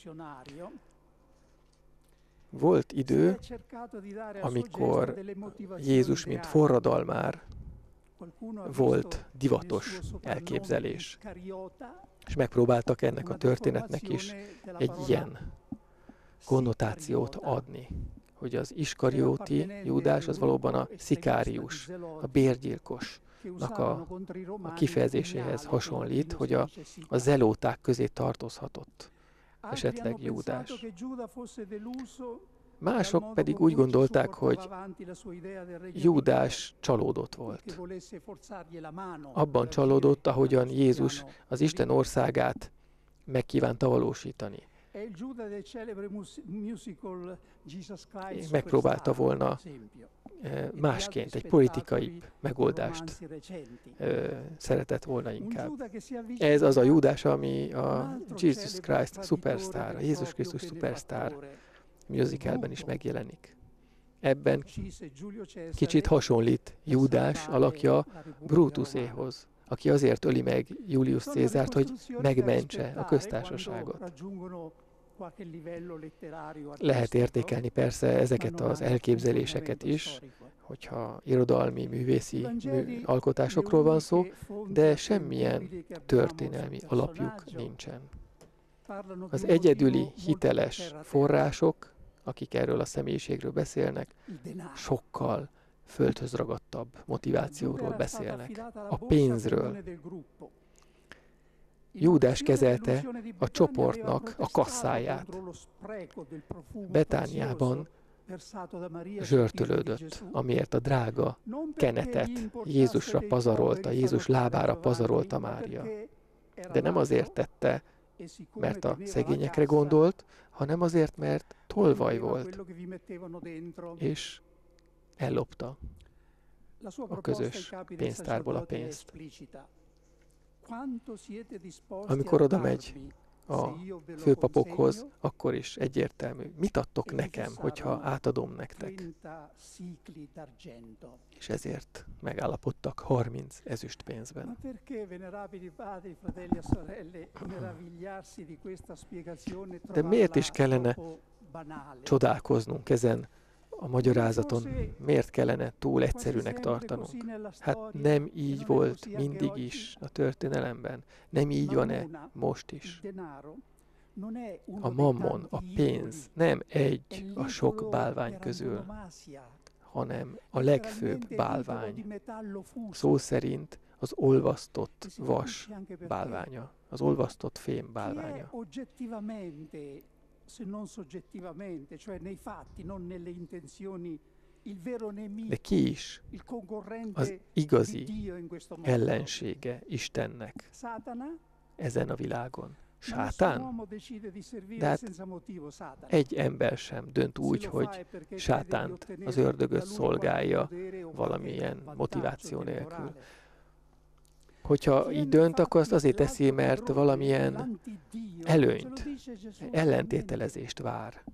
Volt idő, amikor Jézus, mint forradalmár, volt divatos elképzelés. És megpróbáltak ennek a történetnek is egy ilyen konnotációt adni, hogy az Iskarióti Júdás az valóban a szikárius, a bérgyilkosnak a, a kifejezéséhez hasonlít, hogy a, a zelóták közé tartozhatott esetleg Júdás. Mások pedig úgy gondolták, hogy Júdás csalódott volt. Abban csalódott, ahogyan Jézus az Isten országát megkívánta valósítani. Megpróbálta volna másként, egy politikai megoldást szeretett volna inkább. Ez az a Júdás, ami a Jesus Christ Superstar, a Jézus Krisztus Superstar musicalben is megjelenik. Ebben kicsit hasonlít Júdás alakja Brutuséhoz, aki azért öli meg Julius Cézárt, hogy megmentse a köztársaságot. Lehet értékelni persze ezeket az elképzeléseket is, hogyha irodalmi, művészi mű alkotásokról van szó, de semmilyen történelmi alapjuk nincsen. Az egyedüli hiteles források, akik erről a személyiségről beszélnek, sokkal földhöz ragadtabb motivációról beszélnek. A pénzről. Júdás kezelte a csoportnak a kasszáját. Betániában zsörtölődött, amiért a drága kenetet Jézusra pazarolta, Jézus lábára pazarolta Mária. De nem azért tette, mert a szegényekre gondolt, hanem azért, mert tolvaj volt, és ellopta a közös pénztárból a pénzt. Amikor oda megy a főpapokhoz, akkor is egyértelmű. Mit adtok nekem, hogyha átadom nektek? És ezért megállapodtak harminc ezüst pénzben. De miért is kellene csodálkoznunk ezen a magyarázaton? Miért kellene túl egyszerűnek tartanunk? Hát nem így volt mindig is a történelemben. Nem így van-e most is? A mammon, a pénz nem egy a sok bálvány közül, hanem a legfőbb bálvány. Szó szerint az olvasztott vas bálványa, az olvasztott fém bálványa. De ki is az igazi ellensége Istennek ezen a világon? Sátán? De hát egy ember sem dönt úgy, hogy sátánt, az ördögöt szolgálja valamilyen motiváció nélkül. Hogyha így dönt, akkor azt azért teszi, mert valamilyen előnyt, ellentételezést vár.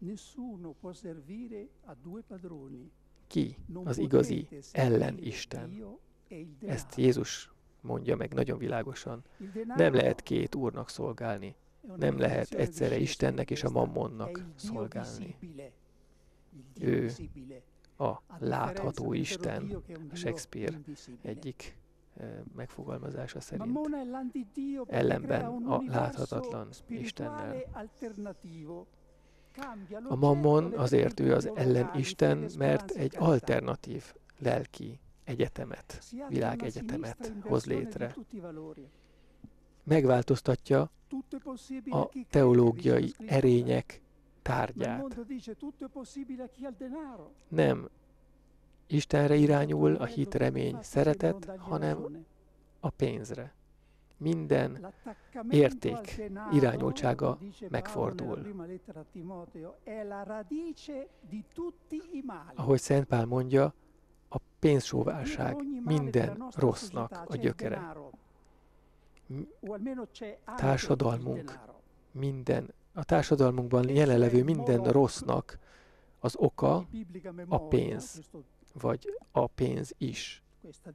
Ki az igazi ellenisten? Ezt Jézus mondja meg nagyon világosan. Nem lehet két úrnak szolgálni. Nem lehet egyszerre Istennek és a mammonnak szolgálni. Ő a látható Isten, a Shakespeare egyik megfogalmazása szerint. Ellenben a láthatatlan Istennel. A mammon azért ő az ellenisten, mert egy alternatív lelki egyetemet, világegyetemet hoz létre. Megváltoztatja a teológiai erények tárgyát. Nem Istenre irányul a hit, remény, szeretet, hanem a pénzre. Minden érték irányultsága megfordul. Ahogy Szent Pál mondja, a pénzsóvárság minden rossznak a gyökere. Társadalmunk minden, a társadalmunkban jelenlevő minden rossznak az oka a pénz, vagy a pénz is.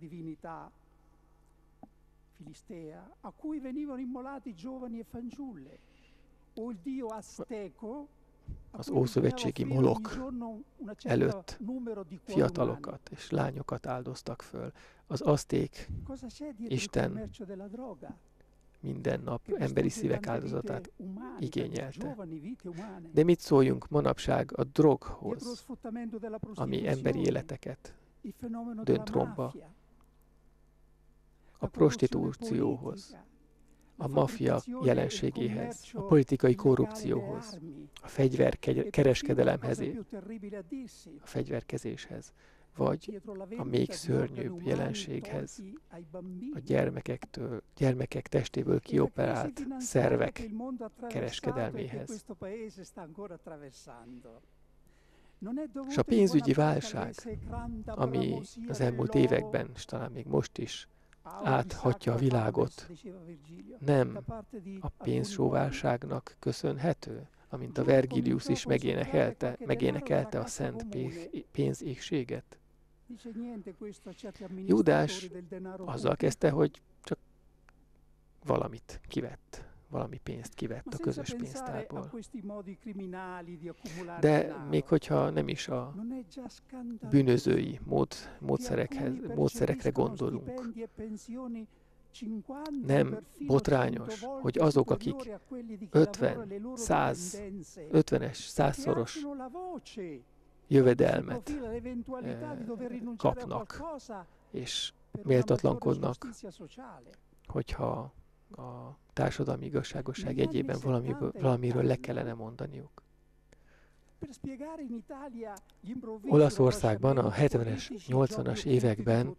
A cui venivano immolati giovani e fanciulle, o il dio azteco, az ószövetségi Molok előtt fiatalokat és lányokat áldoztak föl. Az azték Isten minden nap emberi szívek áldozatát igényelte. De mit szóljunk manapság a droghoz, ami emberi életeket dönt romba, a prostitúcióhoz, a maffia jelenségéhez, a politikai korrupcióhoz, a fegyverkereskedelemhez, a fegyverkezéshez, vagy a még szörnyűbb jelenséghez, a gyermekektől, gyermekek testéből kioperált szervek kereskedelméhez. És a pénzügyi válság, ami az elmúlt években, és talán még most is áthatja a világot, nem a pénzsóvárságnak köszönhető, amint a Vergilius is megénekelte, megénekelte a szent pénzéhséget. Júdás azzal kezdte, hogy csak valamit kivett, valami pénzt kivett a közös pénztárból. De még hogyha nem is a bűnözői mód, módszerekhez, módszerekre gondolunk, nem botrányos, hogy azok, akik ötven, száz, ötvenes, százszoros jövedelmet eh, kapnak, és méltatlankodnak, hogyha a társadalmi igazságosság egyében valamiből, valamiről le kellene mondaniuk. Olaszországban a hetvenes, nyolcvanas években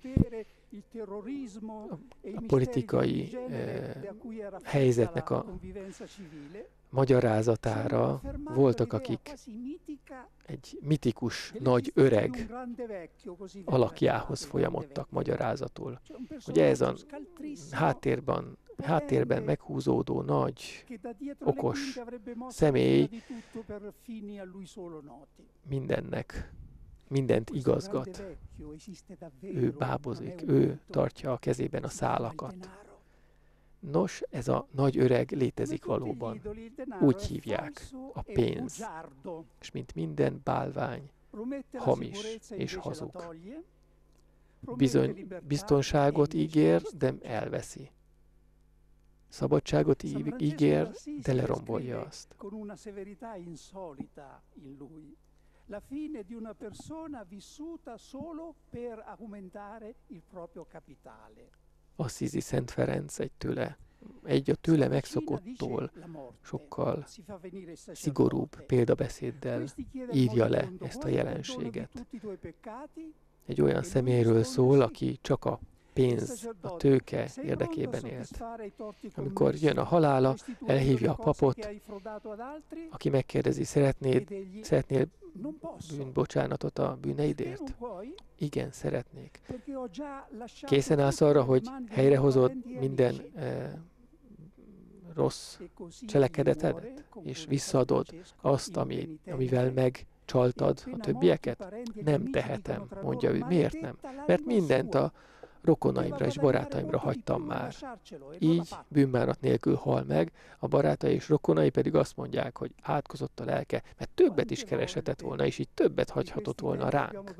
a politikai eh, helyzetnek a magyarázatára voltak, akik egy mitikus, nagy öreg alakjához folyamodtak magyarázatul. Ugye ez a háttérben, háttérben meghúzódó nagy, okos személy mindennek, mindent igazgat. Ő bábozik, ő tartja a kezében a szálakat. Nos, ez a nagy öreg létezik valóban. Úgy hívják, a pénz. És mint minden bálvány, hamis és hazug. Bizony, biztonságot ígér, de elveszi. Szabadságot ígér, de lerombolja azt. la fine di una persona vissuta solo per aumentare il proprio capitale. Assisi Szent Ferenc egy tőle, egy a tőle megszokottól sokkal szigorúbb példabeszéddel írja le ezt a jelenséget. Egy olyan személyről szól, aki csak a pénz, a tőke érdekében élt. Amikor jön a halála, elhívja a papot, aki megkérdezi, szeretnéd, szeretnél bűnbocsánatot a bűneidért? Igen, szeretnék. Készen állsz arra, hogy helyrehozod minden eh, rossz cselekedetedet, és visszaadod azt, ami, amivel megcsaltad a többieket? Nem tehetem, mondja ő. Miért nem? Mert mindent a rokonaimra és barátaimra hagytam már. Így bűnbánat nélkül hal meg, a barátai és rokonai pedig azt mondják, hogy átkozott a lelke, mert többet is kereshetett volna, és így többet hagyhatott volna ránk.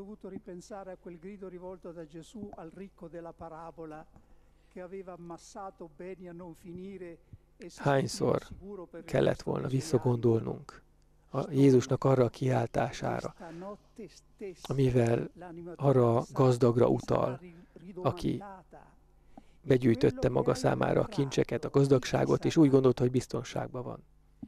Hányszor kellett volna visszagondolnunk a Jézusnak arra a kiáltására, amivel arra a gazdagra utal, aki begyűjtötte maga számára a kincseket, a gazdagságot, és úgy gondolta, hogy biztonságban van.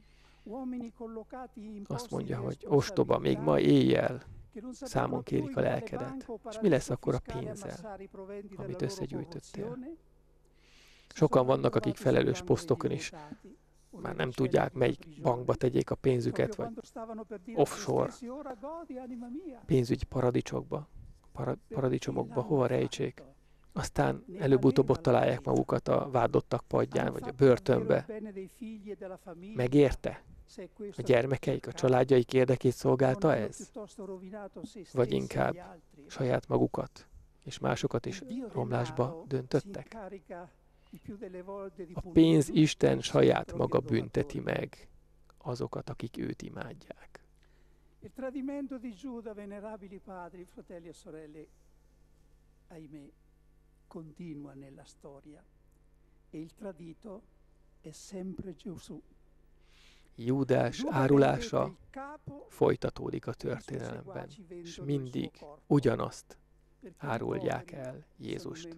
Azt mondja, hogy ostoba, még ma éjjel számon kérik a lelkedet. És mi lesz akkor a pénzzel, amit összegyűjtöttél? Sokan vannak, akik felelős posztokon is már nem tudják, melyik bankba tegyék a pénzüket, vagy offshore pénzügyi paradicsokba, para, paradicsomokba, hova rejtsék. Aztán előbb-utóbb ott találják magukat a vádlottak padján, vagy a börtönbe. Megérte? A gyermekeik, a családjaik érdekét szolgálta ez? Vagy inkább saját magukat és másokat is romlásba döntöttek? A pénz Isten saját maga bünteti meg azokat, akik őt imádják. Il tradimento di Giuda, venerabili padri, fratelli e sorelle, ahimè, continua nella storia. E il tradito è sempre Gesù. Júdás árulása folytatódik a történelemben, és mindig ugyanazt árulják el Jézust.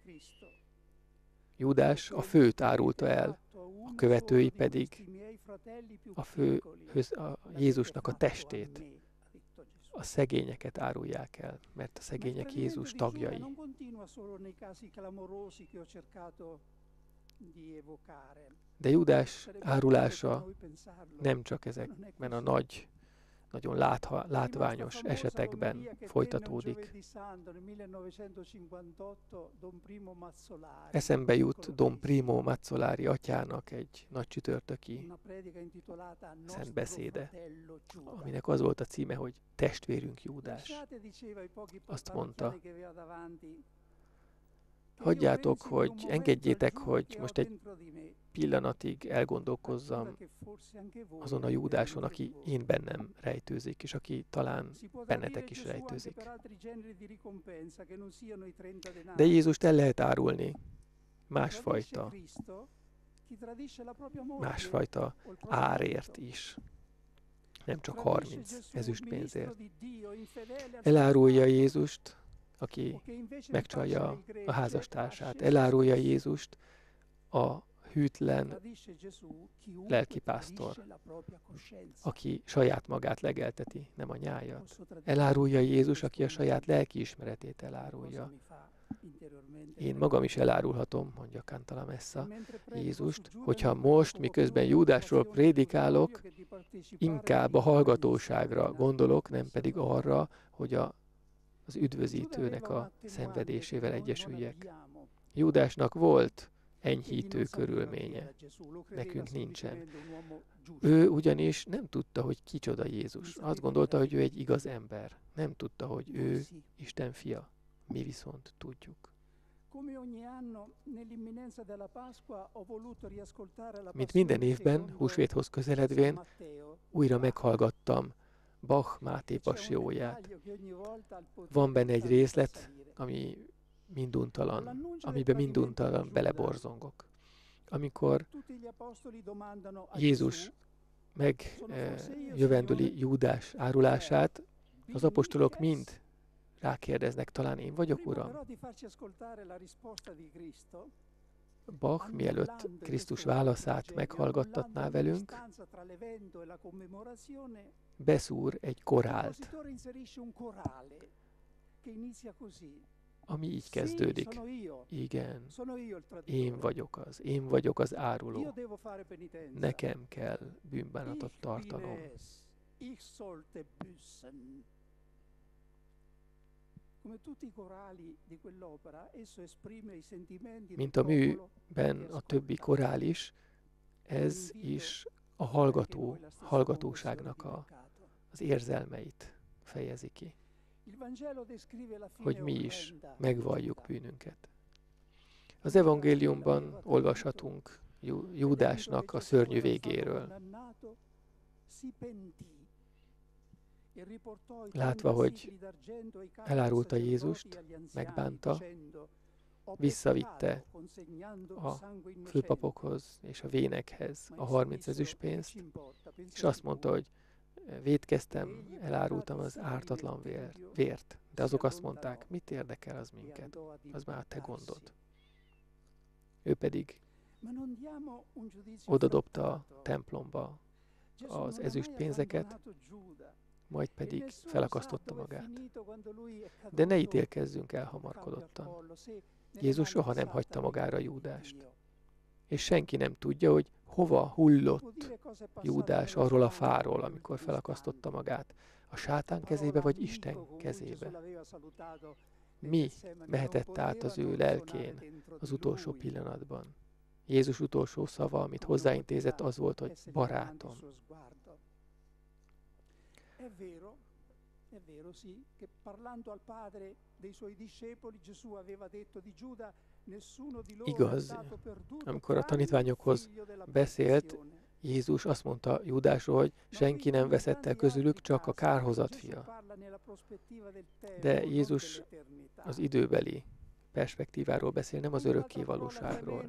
Júdás a főt árulta el, a követői pedig a fő, a Jézusnak a testét, a szegényeket árulják el, mert a szegények Jézus tagjai. De Júdás árulása nem csak ezekben a nagy, nagyon látha, látványos esetekben folytatódik. Eszembe jut Don Primo Mazzolari atyának egy nagy csütörtöki szent beszéde, aminek az volt a címe, hogy Testvérünk Júdás. Azt mondta, hagyjátok, hogy engedjétek, hogy most egy pillanatig elgondolkozzam azon a Júdáson, aki én bennem rejtőzik, és aki talán bennetek is rejtőzik. De Jézust el lehet árulni másfajta, másfajta árért is. Nem csak harminc ezüstpénzért. Elárulja Jézust, aki megcsalja a házastársát. Elárulja Jézust a hűtlen lelkipásztor, aki saját magát legelteti, nem a nyájat. Elárulja Jézus, aki a saját lelkiismeretét elárulja. Én magam is elárulhatom, mondja Cantalamessa, Jézust, hogyha most, miközben Júdásról prédikálok, inkább a hallgatóságra gondolok, nem pedig arra, hogy a, az üdvözítőnek a szenvedésével egyesüljek. Júdásnak volt enyhítő körülménye. Nekünk nincsen. Ő ugyanis nem tudta, hogy kicsoda Jézus. Azt gondolta, hogy ő egy igaz ember. Nem tudta, hogy ő Isten fia. Mi viszont tudjuk. Mint minden évben, húsvéthoz közeledvén, újra meghallgattam Bach Máté Passióját. Van benne egy részlet, ami minduntalan, amiben minduntalan beleborzongok. Amikor Jézus megjövendöli Júdás árulását, Az apostolok mind rákérdeznek, talán én vagyok, Uram? Bach, mielőtt Krisztus válaszát meghallgattatná velünk, beszúr egy korált, ami így kezdődik. Igen, én vagyok az, én vagyok az áruló. Nekem kell bűnbánatot tartanom. Mint a műben a többi korál is, ez is a hallgató, hallgatóságnak a, az érzelmeit fejezi ki. Hogy mi is megvalljuk bűnünket. Az evangéliumban olvashatunk Júdásnak a szörnyű végéről. Látva, hogy elárulta Jézust, megbánta, visszavitte a főpapokhoz és a vénekhez a harminc ezüstpénzt, és azt mondta, hogy vétkeztem, elárultam az ártatlan vér, vért. De azok azt mondták, mit érdekel az minket? Az már a te gondod. Ő pedig odadobta a templomba az ezüst pénzeket, majd pedig felakasztotta magát. De ne ítélkezzünk el hamarkodottan. Jézus soha nem hagyta magára Júdást. És senki nem tudja, hogy hova hullott Júdás arról a fáról, amikor felakasztotta magát. A sátán kezébe, vagy Isten kezébe? Mi mehetett át az ő lelkén az utolsó pillanatban? Jézus utolsó szava, amit hozzáintézett, az volt, hogy barátom. È vero, sì, che parlando al padre dei suoi discepoli Gesù aveva detto di Giuda nessuno di loro Igaz, amikor a tanítványokhoz beszélt, Jézus azt mondta Júdásról, hogy senki nem veszett el közülük, csak a kárhozat fia. De Jézus az időbeli perspektíváról beszél, nem az örökké valóságról.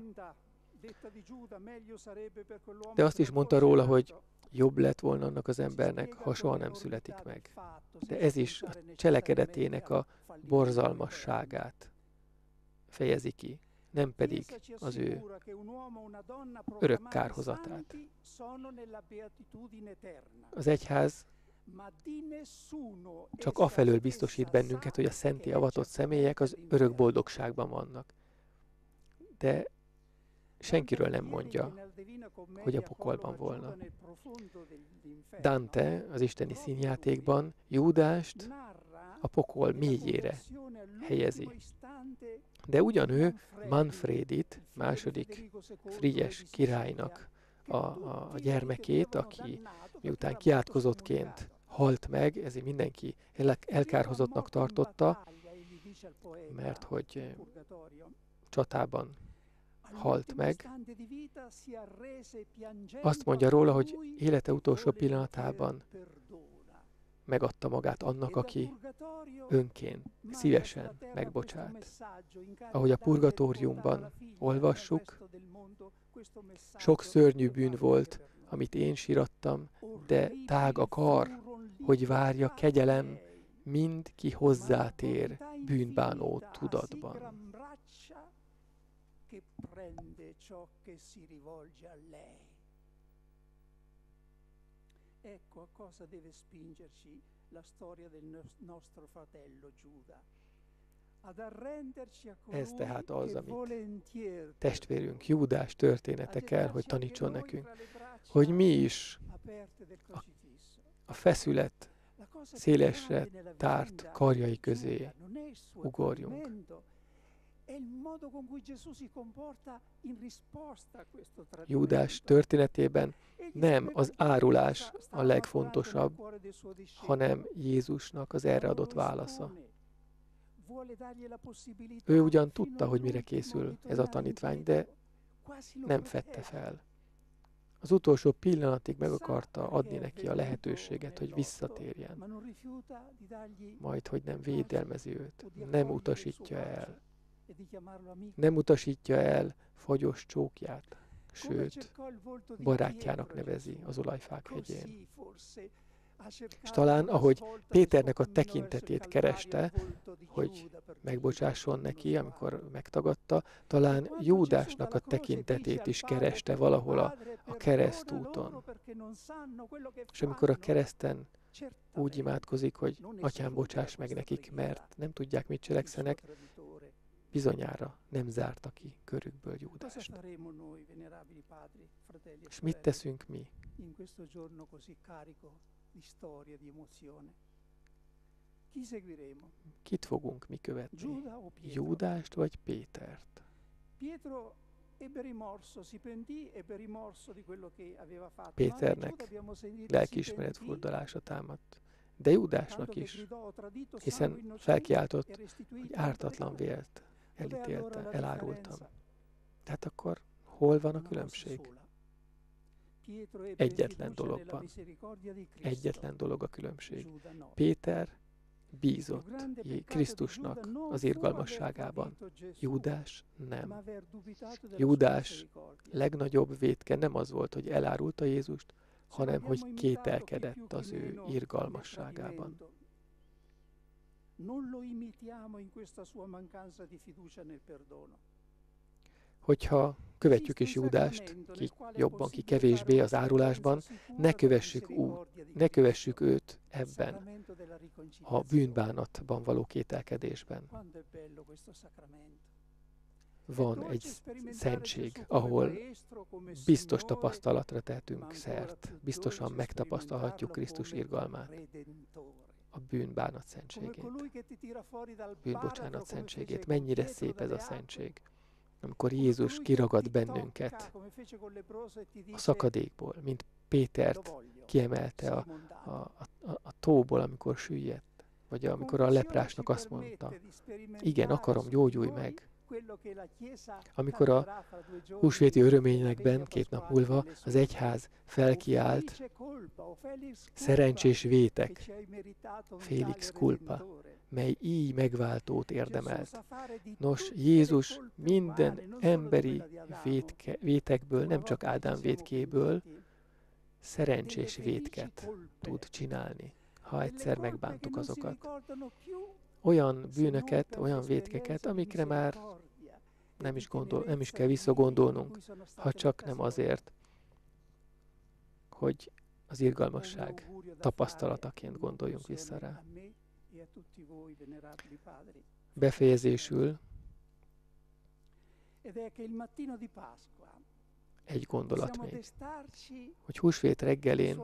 De azt is mondta róla, hogy jobb lett volna annak az embernek, ha soha nem születik meg. De ez is a cselekedetének a borzalmasságát fejezi ki, nem pedig az ő örök kárhozatát. Az egyház csak afelől biztosít bennünket, hogy a szentté avatott személyek az örök boldogságban vannak. De senkiről nem mondja, hogy a pokolban volna. Dante az isteni színjátékban Júdást a pokol mélyére helyezi. De ugyanő Manfredit, második Frigyes királynak a, a, a gyermekét, aki miután kiátkozottként halt meg, ezért mindenki el, elkárhozottnak tartotta, mert hogy csatában halt meg. Azt mondja róla, hogy élete utolsó pillanatában megadta magát annak, aki önként, szívesen megbocsát. Ahogy a purgatóriumban olvassuk, sok szörnyű bűn volt, amit én sírattam, de tág a kar, hogy várja kegyelem, mind ki hozzátér bűnbánó tudatban. Che prende ciò che si rivolge a lei. Ecco a cosa deve spingerci la storia del nostro fratello Giuda. Ad arrenderci a Ez colui tehát az, che amit volentieri testvérünk Júdás története kell, hogy tanítson nekünk, hogy mi is a, a feszület szélesre tárt karjai közé ugorjunk. Júdás történetében nem az árulás a legfontosabb, hanem Jézusnak az erre adott válasza. Ő ugyan tudta, hogy mire készül ez a tanítvány, de nem fedte fel. Az utolsó pillanatig meg akarta adni neki a lehetőséget, hogy visszatérjen, majd hogy nem védelmezi őt, nem utasítja el. Nem utasítja el fagyos csókját, sőt, barátjának nevezi az olajfák hegyén. És talán, ahogy Péternek a tekintetét kereste, hogy megbocsásson neki, amikor megtagadta, talán Júdásnak a tekintetét is kereste valahol a, a keresztúton. És amikor a kereszten úgy imádkozik, hogy Atyám, bocsáss meg nekik, mert nem tudják, mit cselekszenek, bizonyára nem zárta ki körükből Júdást. És mit teszünk mi? Kit fogunk mi követni? Júdást vagy Pétert? Péternek lelkiismeret furdalása támadt, de Júdásnak is, hiszen felkiáltott, hogy ártatlan vélt, elítélte, elárultam. Tehát akkor hol van a különbség? Egyetlen dologban. Egyetlen dolog a különbség. Péter bízott Krisztusnak az irgalmasságában. Júdás nem. Júdás legnagyobb vétke nem az volt, hogy elárulta Jézust, hanem hogy kételkedett az ő irgalmasságában. Hogyha követjük is Júdást, ki jobban, ki kevésbé az árulásban, ne kövessük, ú, ne kövessük őt ebben, a bűnbánatban való kételkedésben. Van egy szentség, ahol biztos tapasztalatra tehetünk szert, biztosan megtapasztalhatjuk Krisztus irgalmát, a bűnbánat szentségét, bűnbocsánat szentségét. Mennyire szép ez a szentség, amikor Jézus kiragad bennünket a szakadékból, mint Pétert kiemelte a, a, a, a tóból, amikor süllyedt, vagy amikor a leprásnak azt mondta, igen, akarom, gyógyulj meg. Amikor a húsvéti öröményekben két nap múlva az egyház felkiált, szerencsés vétek, Félix culpa, mely így megváltót érdemelt. Nos, Jézus minden emberi vétke, vétekből, nem csak Ádám vétkéből, szerencsés vétket tud csinálni, ha egyszer megbántuk azokat. Olyan bűnöket, olyan vétkeket, amikre már nem is, gondol, nem is kell visszagondolnunk, ha csak nem azért, hogy az irgalmasság tapasztalataként gondoljunk vissza rá. Befejezésül egy gondolat még, hogy húsvét reggelén,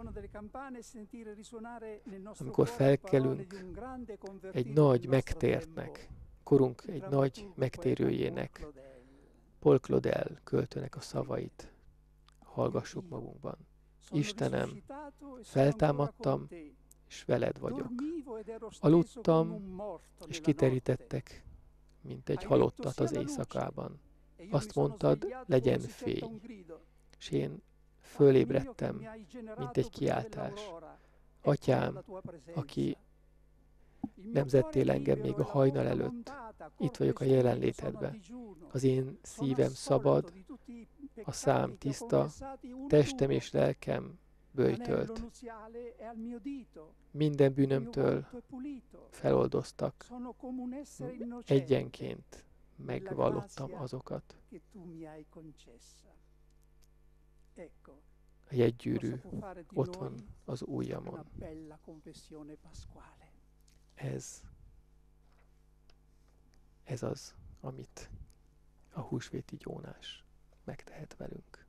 amikor felkelünk egy nagy megtértnek, korunk egy nagy megtérőjének, Paul Claudel költőnek a szavait hallgassuk magunkban. Istenem, feltámadtam, és veled vagyok. Aludtam, és kiterítettek, mint egy halottat az éjszakában. Azt mondtad, legyen fény. És én fölébredtem, mint egy kiáltás. Atyám, aki nemzettél engem még a hajnal előtt, itt vagyok a jelenlétedben. Az én szívem szabad, a szám tiszta, testem és lelkem böjtölt. Minden bűnömtől feloldoztak. Egyenként megvallottam azokat. A jegygyűrű ott van az ujjamon. Ez, ez az, amit a húsvéti gyónás megtehet velünk.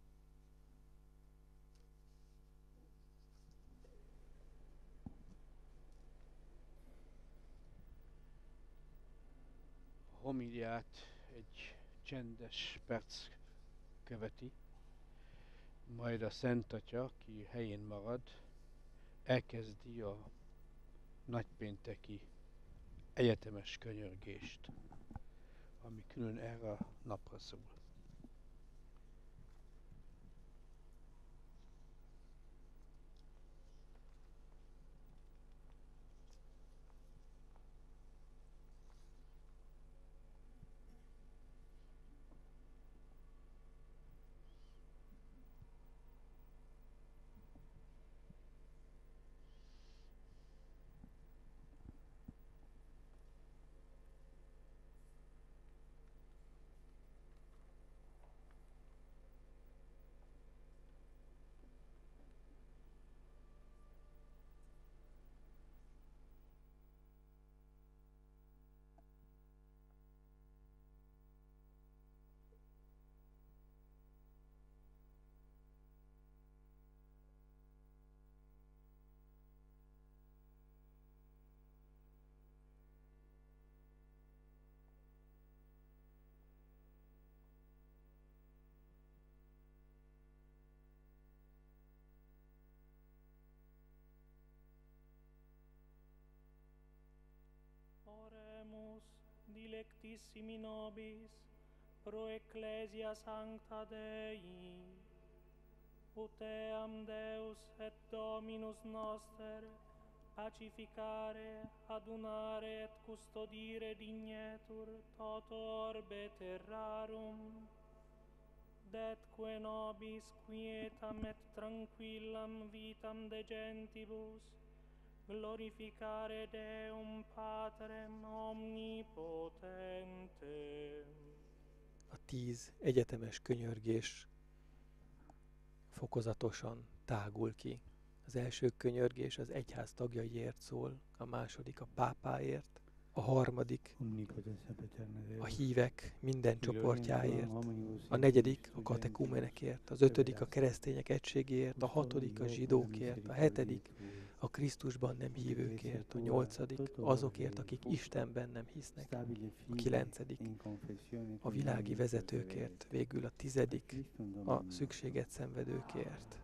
A homiliát egy csendes perc követi, majd a Szent Atya, ki helyén marad, elkezdi a nagypénteki egyetemes könyörgést, ami külön erre a napra szól. dilectissimi nobis, pro ecclesia sancta Dei, ut eam Deus et Dominus noster, pacificare, adunare et custodire dignetur toto orbe terrarum, detque nobis quietam et tranquillam vitam de gentibus, glorificare Deum Patrem omnipotentem. A tíz egyetemes könyörgés fokozatosan tágul ki. Az első könyörgés az egyház tagjaiért szól, a második a pápáért, a harmadik a hívek minden csoportjáért, a negyedik a katekumenekért, az ötödik a keresztények egységéért, a hatodik a zsidókért, a hetedik a Krisztusban nem hívőkért, a nyolcadik azokért, akik Istenben nem hisznek, a kilencedik a világi vezetőkért, végül a tizedik a szükséget szenvedőkért.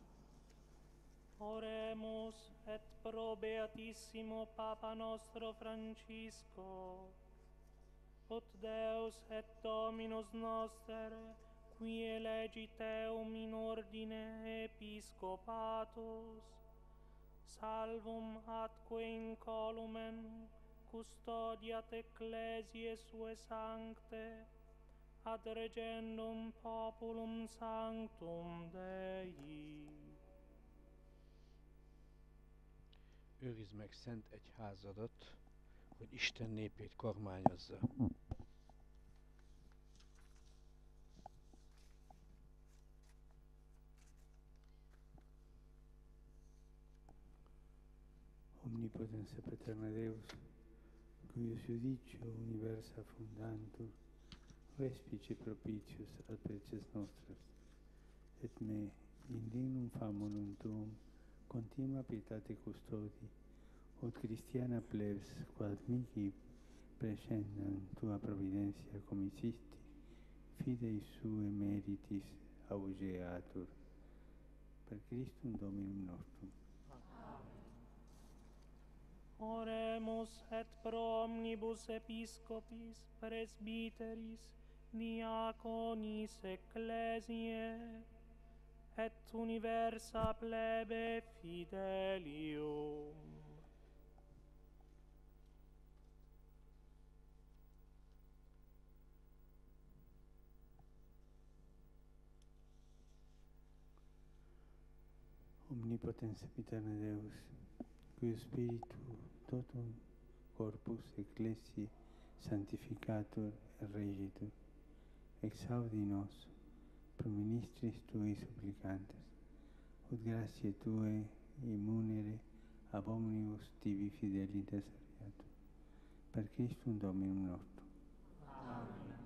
Oremus et pro beatissimo Papa nostro Francisco, ut Deus et Dominus noster, qui elegit eum in ordine episcopatus, salvum atque incolumen custodiat ecclesiae sue sancte, ad regendum populum sanctum Dei. Őrizd meg szent egyházadat, hogy Isten népét kormányozza. Omnipotens et paterna Deus, cuius judicio universa fundantur, respice propitius ad preces nostras, et me indignum famulum tuum continua pietate custodi, ut Christiana plebs quad mihi prescendam tua providentia comisisti, fidei sue meritis augeatur, per Christum Dominum nostrum. Oremus et pro omnibus episcopis, presbyteris, diaconis ecclesiae, et universa plebe fidelium. Omnipotens Paterna Deus, cui Spiritu totum corpus ecclesiae sanctificatur et regitur, exaudi nos pro ministris Tui supplicantes, ut gratiae Tuae immunere ab omnibus tibi fidelitas serviatur, per Christum Dominum nostrum. Amen.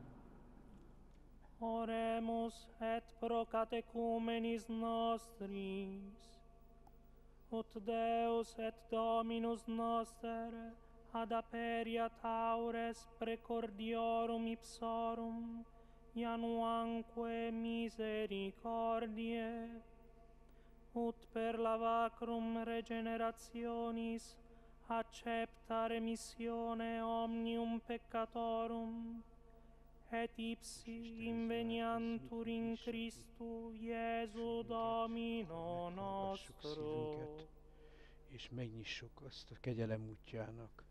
Oremus et pro catechumenis nostris, ut Deus et Dominus noster ad aperiat aures precordiorum ipsorum, ianuamque misericordiae, ut per lavacrum regenerationis accepta remissione omnium peccatorum, et ipsi inveniantur in Christu Iesu Domino nostro. És megnyissuk azt a kegyelem útjának,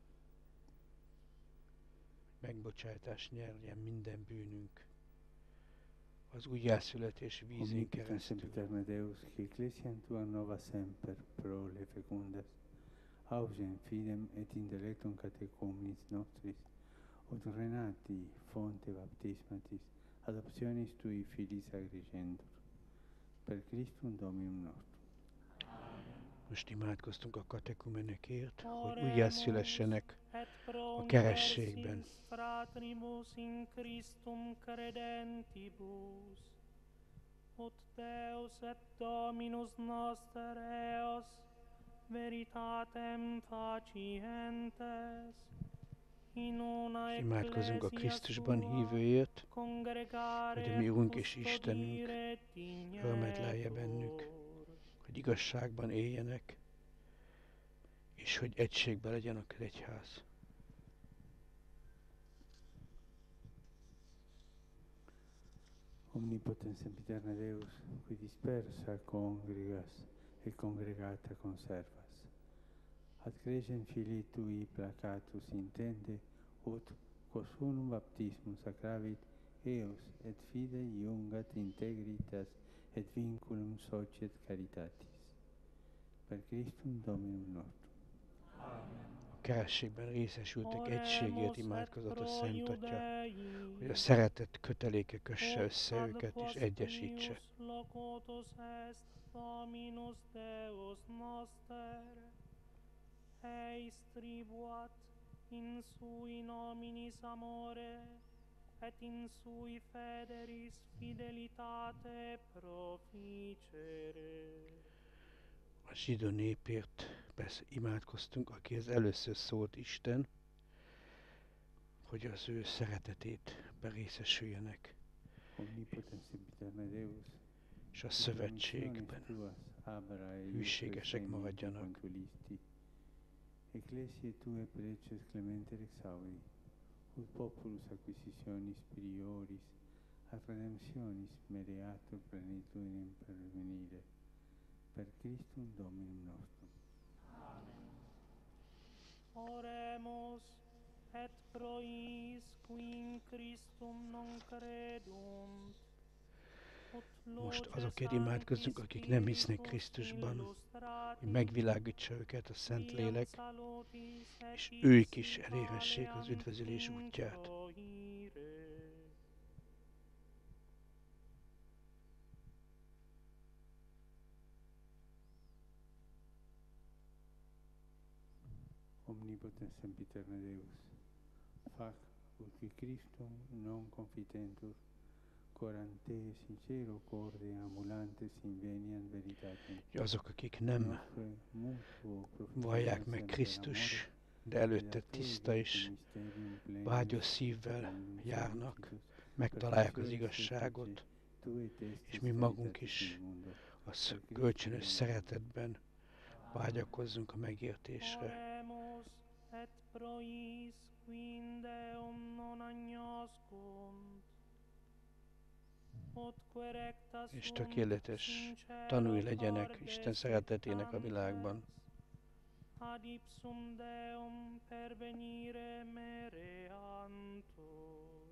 megbocsájtás nyerjen minden bűnünk az újjászületés vízén keresztül. Omnipotens Deus, qui ecclesiam Tua nova semper prole fecundas, augem fidem et intellectum catechumenis nostris, ut renati fonte baptismatis, adoptionis Tui filis agrigentur, per Christum Dominum nostrum. Most imádkoztunk a katekumenekért, hogy újjászülessenek a kerességben. Fratrimus in Christum credentibus, ut Deus et Dominus noster eos veritatem facientes, in una imádkozunk a Krisztusban hívőért, hogy a mi Urunk és Istenünk fölmedlelje bennük, hogy igazságban éljenek, és hogy egységben legyen a egyház. Omnipotens sempiterne Deus, qui dispersa congregas et congregata conservas. Ad crescem filii tui placatus intende, ut quos unum baptismum sacravit eos et fide iungat integritas et vinculum societ caritatis. Per Christum Dominum nostrum. Amen. A kerességben részesültek egységért imádkozott a Szent Atya, hogy a szeretet köteléke kösse össze őket és egyesítse. In sui nominis amore et in sui federis fidelitate proficere. A zsidó népért persze imádkoztunk, akihez először szólt Isten, hogy az ő szeretetét berészesüljenek, és a szövetségben hűségesek maradjanak. Ecclesiae tue preces clementer exaudi, ut populus acquisitionis prioris, ad redemptionis mereatur plenitudinem pervenire, per Christum Dominum nostrum. Amen. Oremus et prois qui in Christum non credunt. Most azokért imádkozzunk, akik nem hisznek Krisztusban, hogy megvilágítsa őket a Szentlélek, és ők is elérhessék az üdvözülés útját. Omnipotens sempiterne Deus, fac ut qui Christum non confitentur, corante sincero corde amulantes invenian veritatem. Azok, akik nem vallják meg Krisztus, de előtte tiszta és vágyos szívvel járnak, megtalálják az igazságot, és mi magunk is a kölcsönös szeretetben vágyakozzunk a megértésre. És tökéletes tanúi legyenek Isten szeretetének a világban. Ad ipsum Deum pervenire mereantur.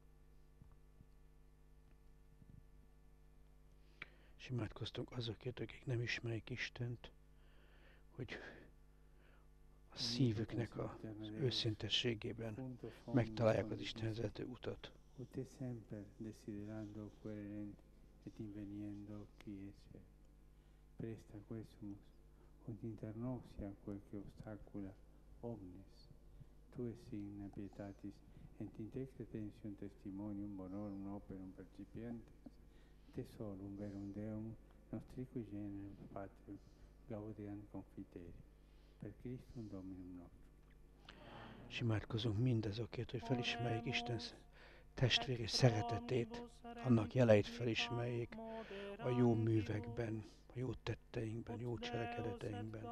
És imádkoztunk azokért, akik nem ismerik Istent, hogy a szívüknek az őszintességében megtalálják az Istenhez vezető utat. Ut est semper desiderando quererent et inveniendo quiesce. Presta quesumus, ut inter nos quae obstacula omnes, tue signa pietatis, et integre tensium testimonium bonorum operum percipientes, te solum verum Deum nostrique generum Patrium gaudeant confiteri. Per Christum Dominum nostrum. És imádkozunk mindazokért, hogy felismerjék Isten testvéri szeretetét, annak jeleit felismerjék a jó művekben, a jó tetteinkben, jó cselekedeteinkben.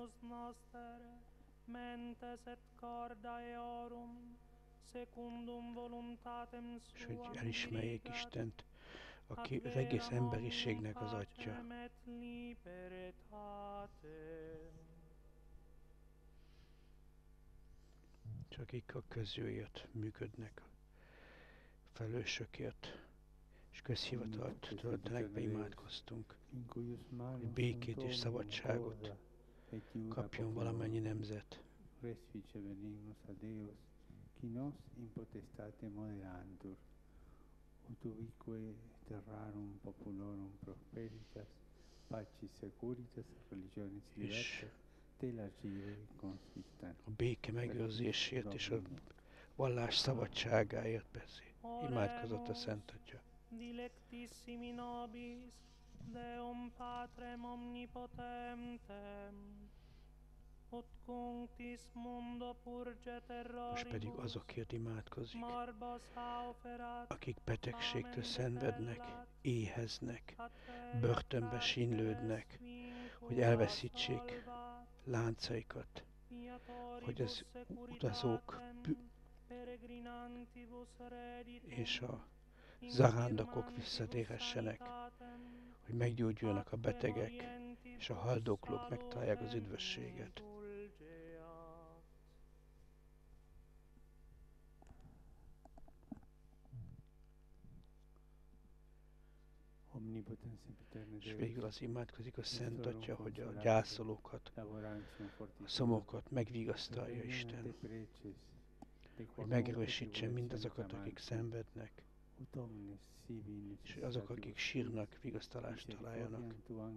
És hogy elismerjék Istent, aki az egész emberiségnek az Atya. És akik a közjóért működnek, felelősökért, és közhivatalt töltenek be, imádkoztunk, hogy békét és szabadságot kapjon valamennyi nemzet. Respice benignus a Deus, qui nos in potestate moderantur, ut ubique terrarum populorum prosperitas, pacis securitas, religionis libertas, te largire consistent. A béke megőrzésért és a vallás szabadságáért persze imádkozott a Szent Atya. Dilectissimi nobis Deum Patrem omnipotentem, ut cunctis mundo purge terroribus, most pedig azokért imádkozik, akik betegségtől szenvednek, éheznek, börtönbe sínlődnek, hogy elveszítsék láncaikat, hogy az utazók és a zarándokok visszatérhessenek, hogy meggyógyuljanak a betegek, és a haldoklók megtalálják az üdvösséget. És végül az imádkozik a Szent Atya, hogy a gyászolókat, a szomorúkat megvigasztalja Isten, hogy megerősítse mindazokat, akik szenvednek, és azok, akik sírnak, vigasztalást találjanak,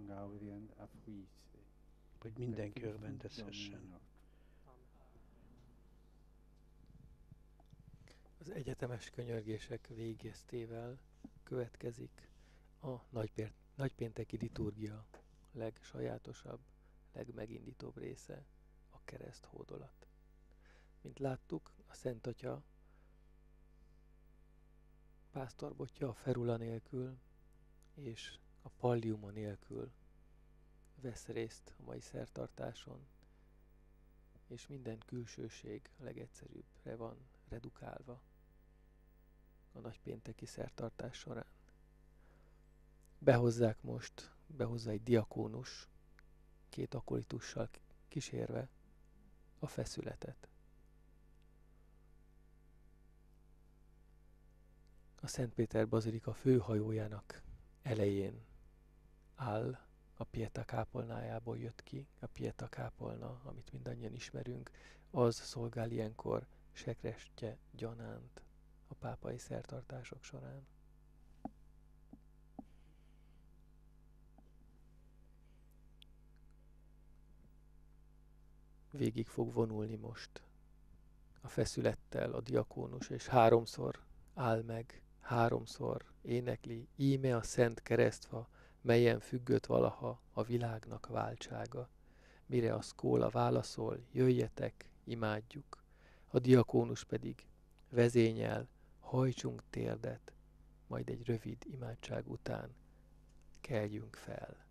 hogy mindenki örvendezhessen. Az egyetemes könyörgések végeztével következik a nagypér- nagypénteki liturgia legsajátosabb, legmegindítóbb része, a kereszthódolat. Mint láttuk, a Szent Atya pásztorbotja a ferula nélkül és a palliuma nélkül vesz részt a mai szertartáson, és minden külsőség a legegyszerűbbre van redukálva a nagypénteki szertartás során. Behozzák most, behozza egy diakónus, két akolitussal kísérve a feszületet. A Szent Péter bazilika főhajójának elején áll, a Pieta kápolnájából jött ki, a Pieta kápolna, amit mindannyian ismerünk, az szolgál ilyenkor sekrestye gyanánt a pápai szertartások során. Végig fog vonulni most a feszülettel a diakónus, és háromszor áll meg, háromszor énekli, íme a szent keresztfa, melyen függött valaha a világnak váltsága. Mire a szkóla válaszol, jöjjetek, imádjuk. A diakónus pedig vezényel, hajtsunk térdet, majd egy rövid imádság után keljünk fel.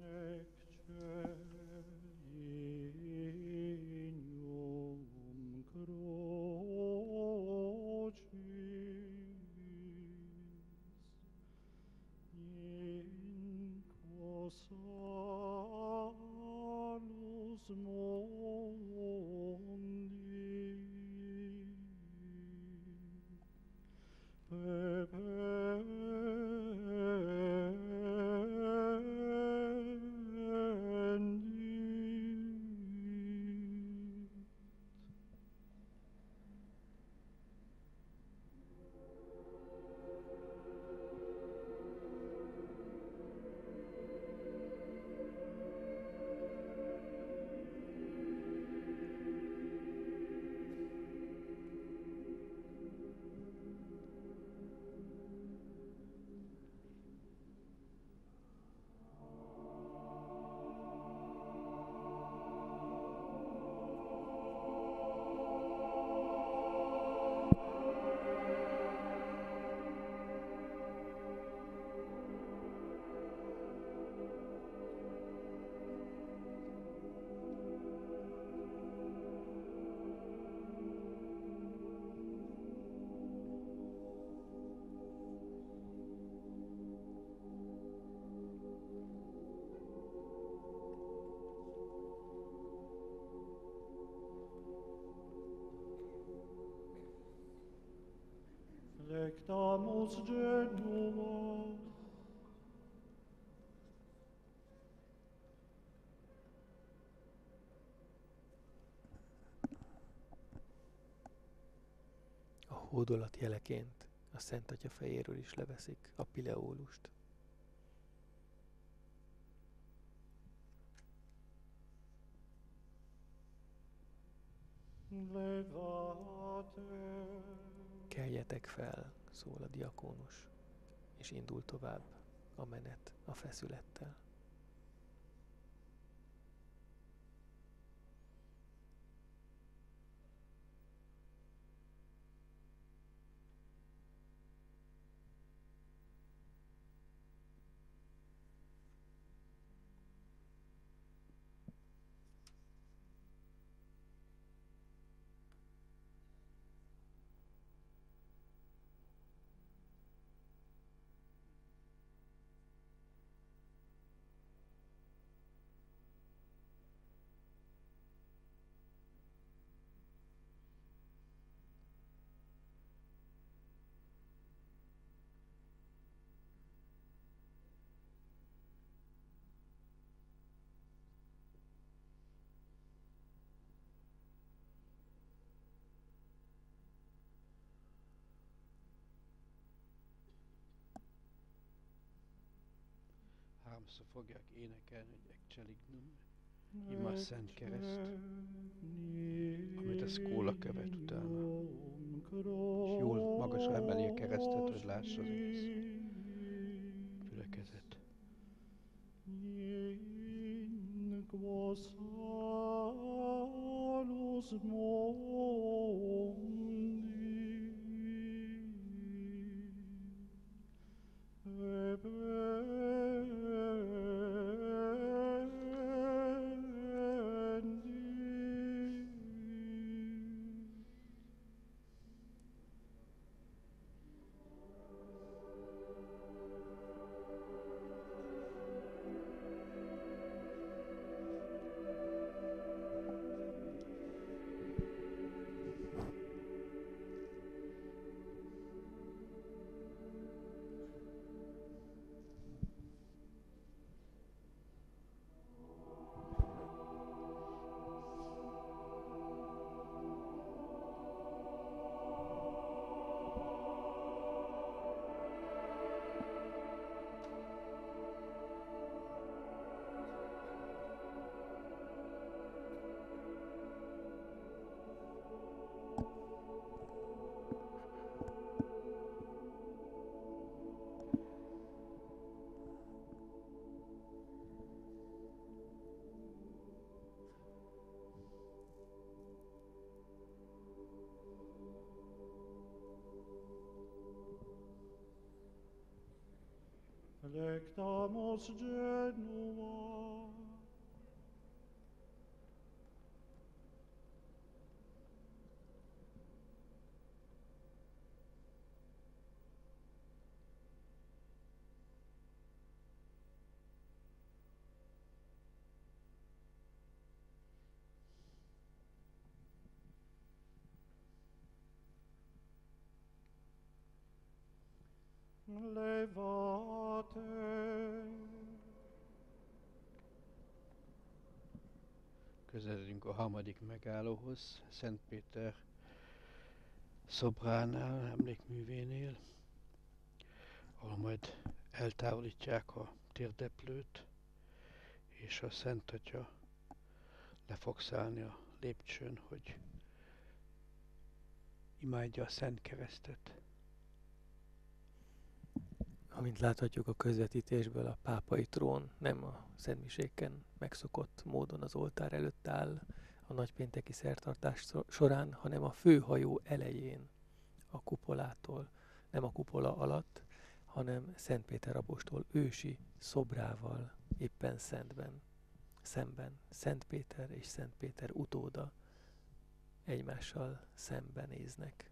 Lectamus genua. A hódolat jeleként a Szent Atya fejéről is leveszik a pileólust. Levate. Keljetek fel, szól a diakónus, és indul tovább a menet a feszülettel. háromszor fogják énekelni, hogy Ecce Lignum, ima a Szent Kereszt, amit a szkóla követ utána. És jól magasra emeli a keresztet, hogy lássa az egész gyülekezet. Lectamus Genua. Levate. Közeledünk a harmadik megállóhoz, Szent Péter szobránál, emlékművénél, ahol majd eltávolítják a térdeplőt, és a Szent Atya le fog szállni a lépcsőn, hogy imádja a Szent Keresztet. Amint láthatjuk a közvetítésből, a pápai trón nem a szentmiséken megszokott módon az oltár előtt áll a nagypénteki szertartás során, hanem a főhajó elején, a kupolától, nem a kupola alatt, hanem Szent Péter apostol ősi szobrával éppen szentben, szemben. Szent Péter és Szent Péter utóda egymással szembenéznek.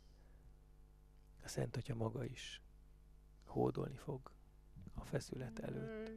A Szent Atya maga is hódolni fog a feszület előtt.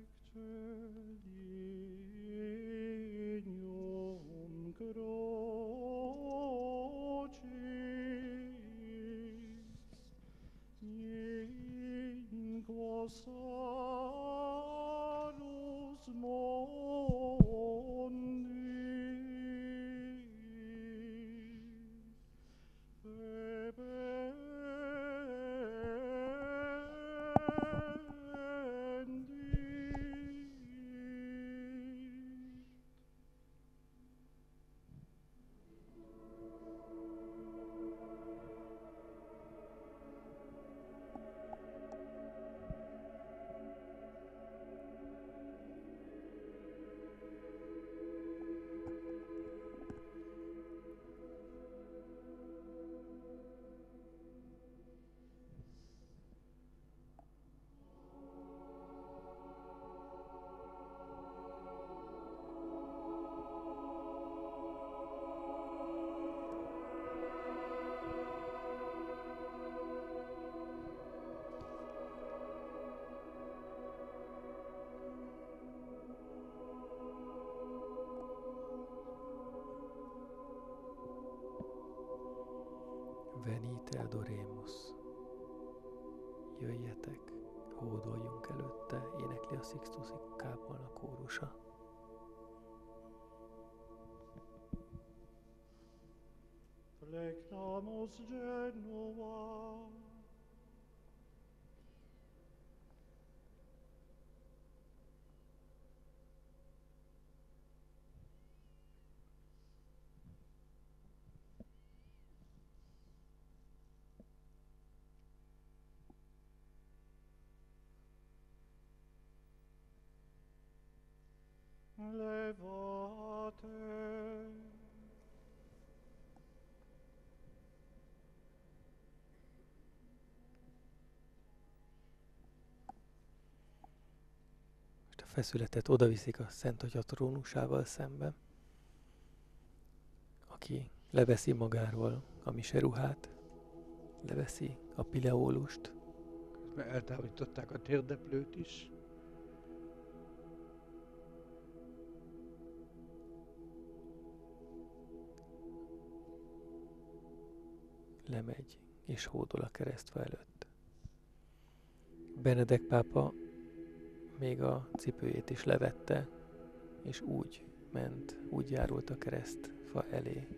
Venite adoremus. Jöjjetek, hódoljunk előtte, énekli a Sixtusi kápolna kórusa. Lectamus Genua. feszületet odaviszik a Szent Atya trónusával szembe, aki leveszi magáról a miseruhát, leveszi a pileólust. Közben eltávolították a térdeplőt is. Lemegy és hódol a keresztfa előtt. Benedek pápa még a cipőjét is levette, és úgy ment, úgy járult a keresztfa elé.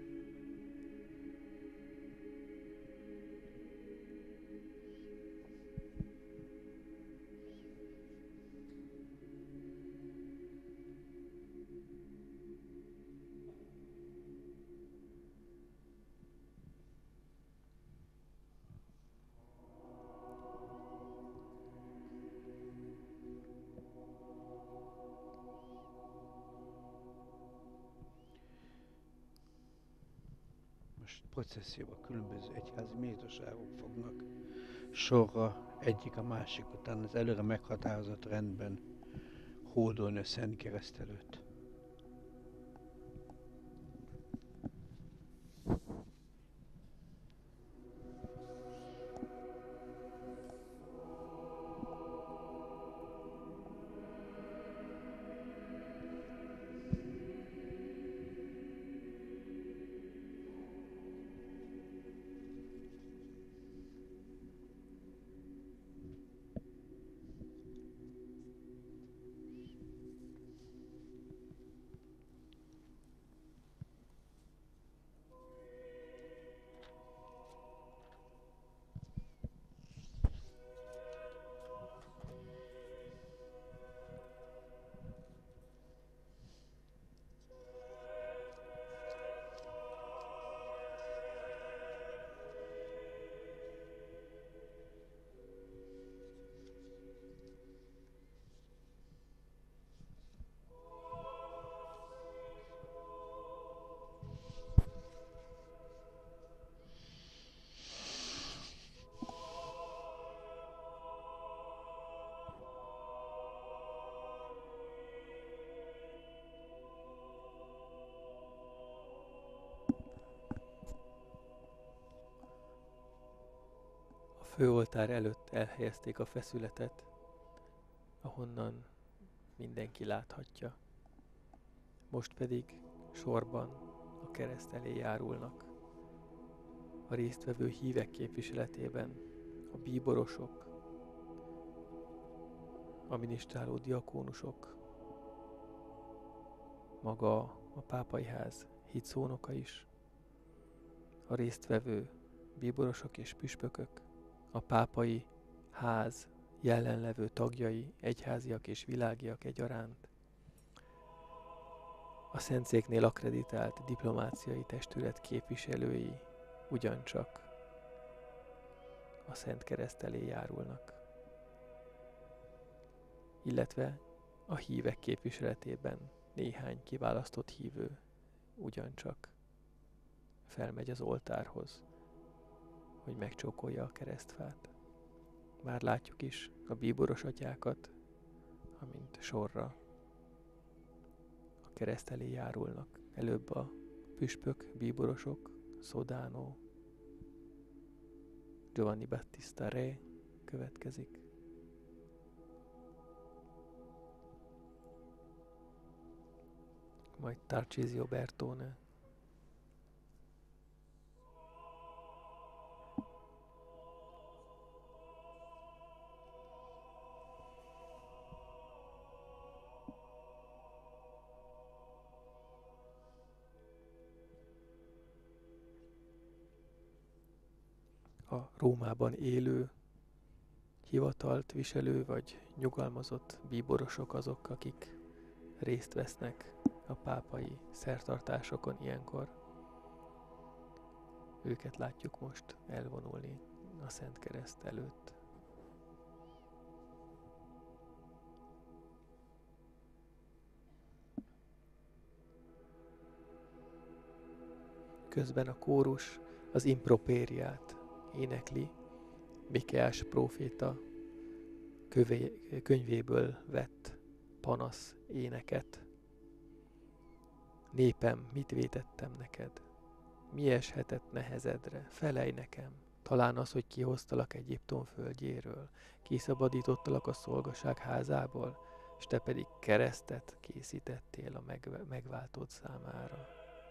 Processzióban különböző egyházi méltóságok fognak sorra egyik a másik után az előre meghatározott rendben hódolni a Szent Kereszt előtt. Főoltár előtt elhelyezték a feszületet, ahonnan mindenki láthatja. Most pedig sorban a kereszt elé járulnak. A résztvevő hívek képviseletében a bíborosok, a minisztráló diakónusok, maga a pápai ház hitszónoka is, a résztvevő bíborosok és püspökök, a pápai ház jelenlevő tagjai, egyháziak és világiak egyaránt, a Szentszéknél akkreditált diplomáciai testület képviselői ugyancsak a Szent Kereszt elé járulnak, illetve a hívek képviseletében néhány kiválasztott hívő ugyancsak felmegy az oltárhoz, hogy megcsókolja a keresztfát. Már látjuk is a bíboros atyákat, amint sorra a kereszt elé járulnak. Előbb a püspök, bíborosok, Sodano, Giovanni Battista Re következik. Majd Tarcisio Bertone. A Rómában élő, hivatalt viselő vagy nyugalmazott bíborosok azok, akik részt vesznek a pápai szertartásokon ilyenkor. Őket látjuk most elvonulni a Szent Kereszt előtt. Közben a kórus az impropériát énekli, Mikeás próféta kövé, könyvéből vett panasz éneket. Népem, mit vétettem neked? Mi eshetett nehezedre? Felej nekem. Talán az, hogy kihoztalak Egyiptom földjéről, kiszabadítottalak a szolgaság házából, és te pedig keresztet készítettél a meg- megváltód számára.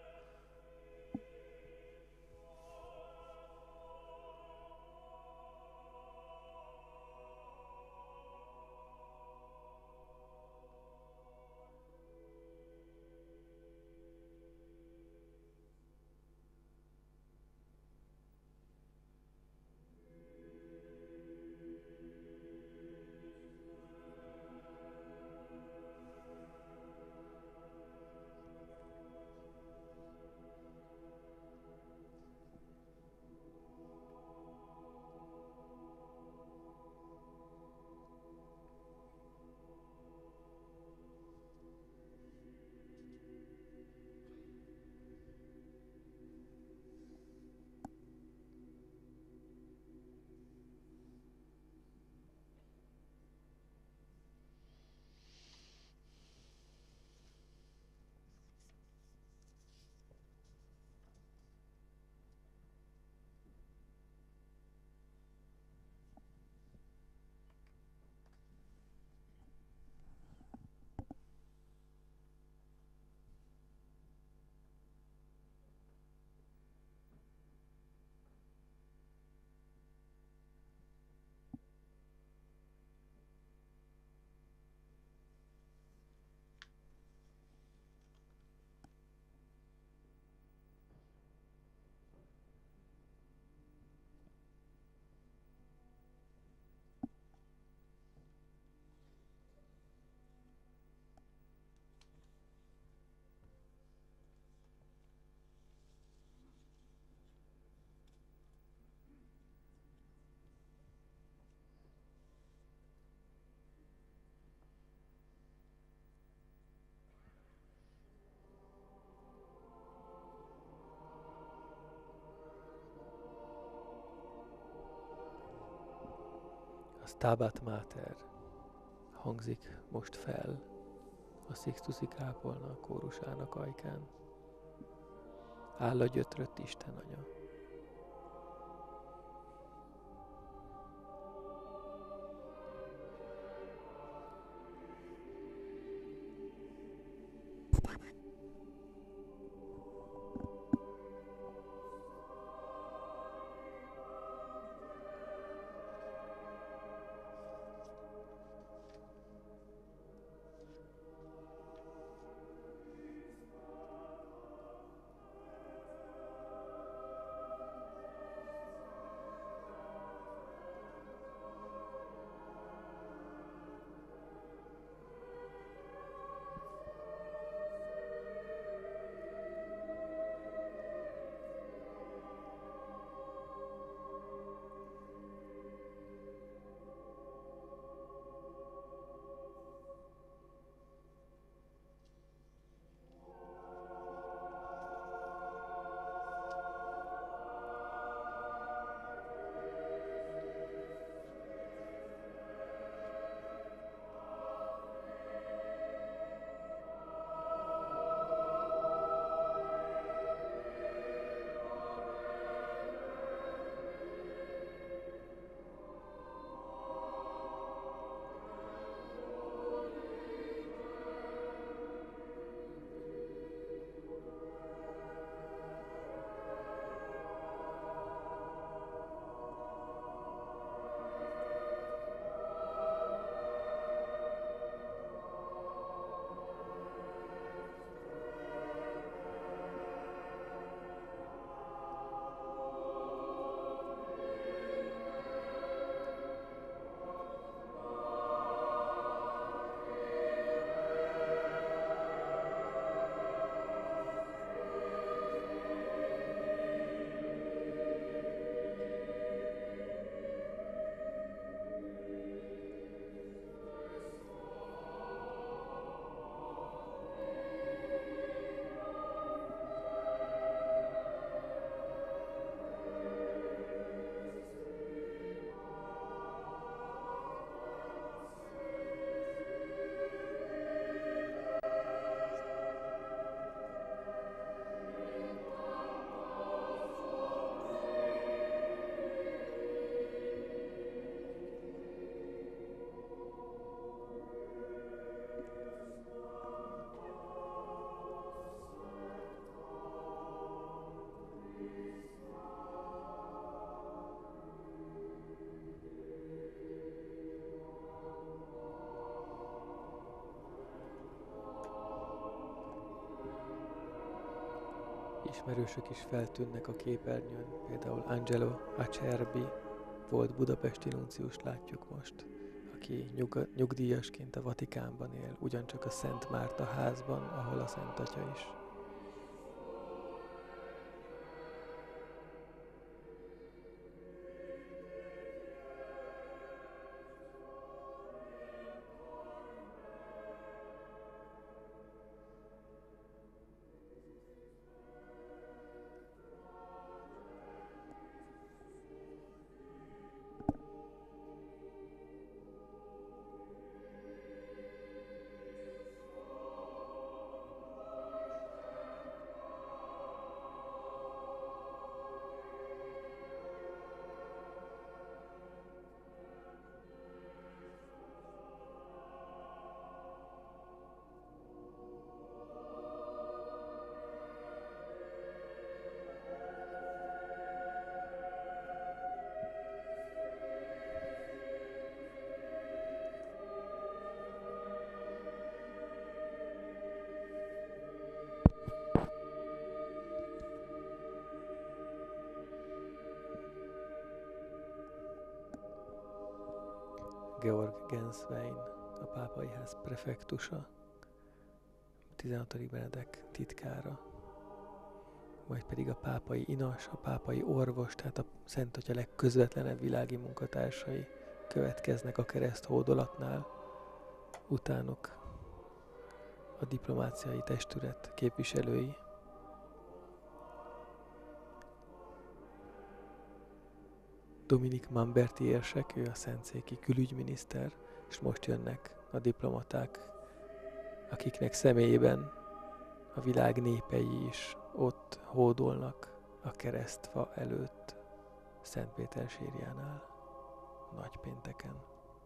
Stabat Mater hangzik most fel a Sixtusi kápolna kórusának ajkán. Áll a gyötrött Istenanya. ismerősök is feltűnnek a képernyőn, például Angelo Acerbi, volt budapesti nunciust látjuk most, aki nyug- nyugdíjasként a Vatikánban él, ugyancsak a Szent Márta házban, ahol a Szent Atya is. Georg Genswein, a pápai ház prefektusa, tizenhatodik Benedek titkára, vagy pedig a pápai inas, a pápai orvos, tehát a Szent Atya legközvetlenebb világi munkatársai következnek a kereszt hódolatnál, utánuk a diplomáciai testület képviselői. Dominik Mamberti érsek, ő a szentszéki külügyminiszter, és most jönnek a diplomaták, akiknek személyében a világ népei is ott hódolnak a keresztfa előtt, Szent Péter sírjánál, nagypénteken.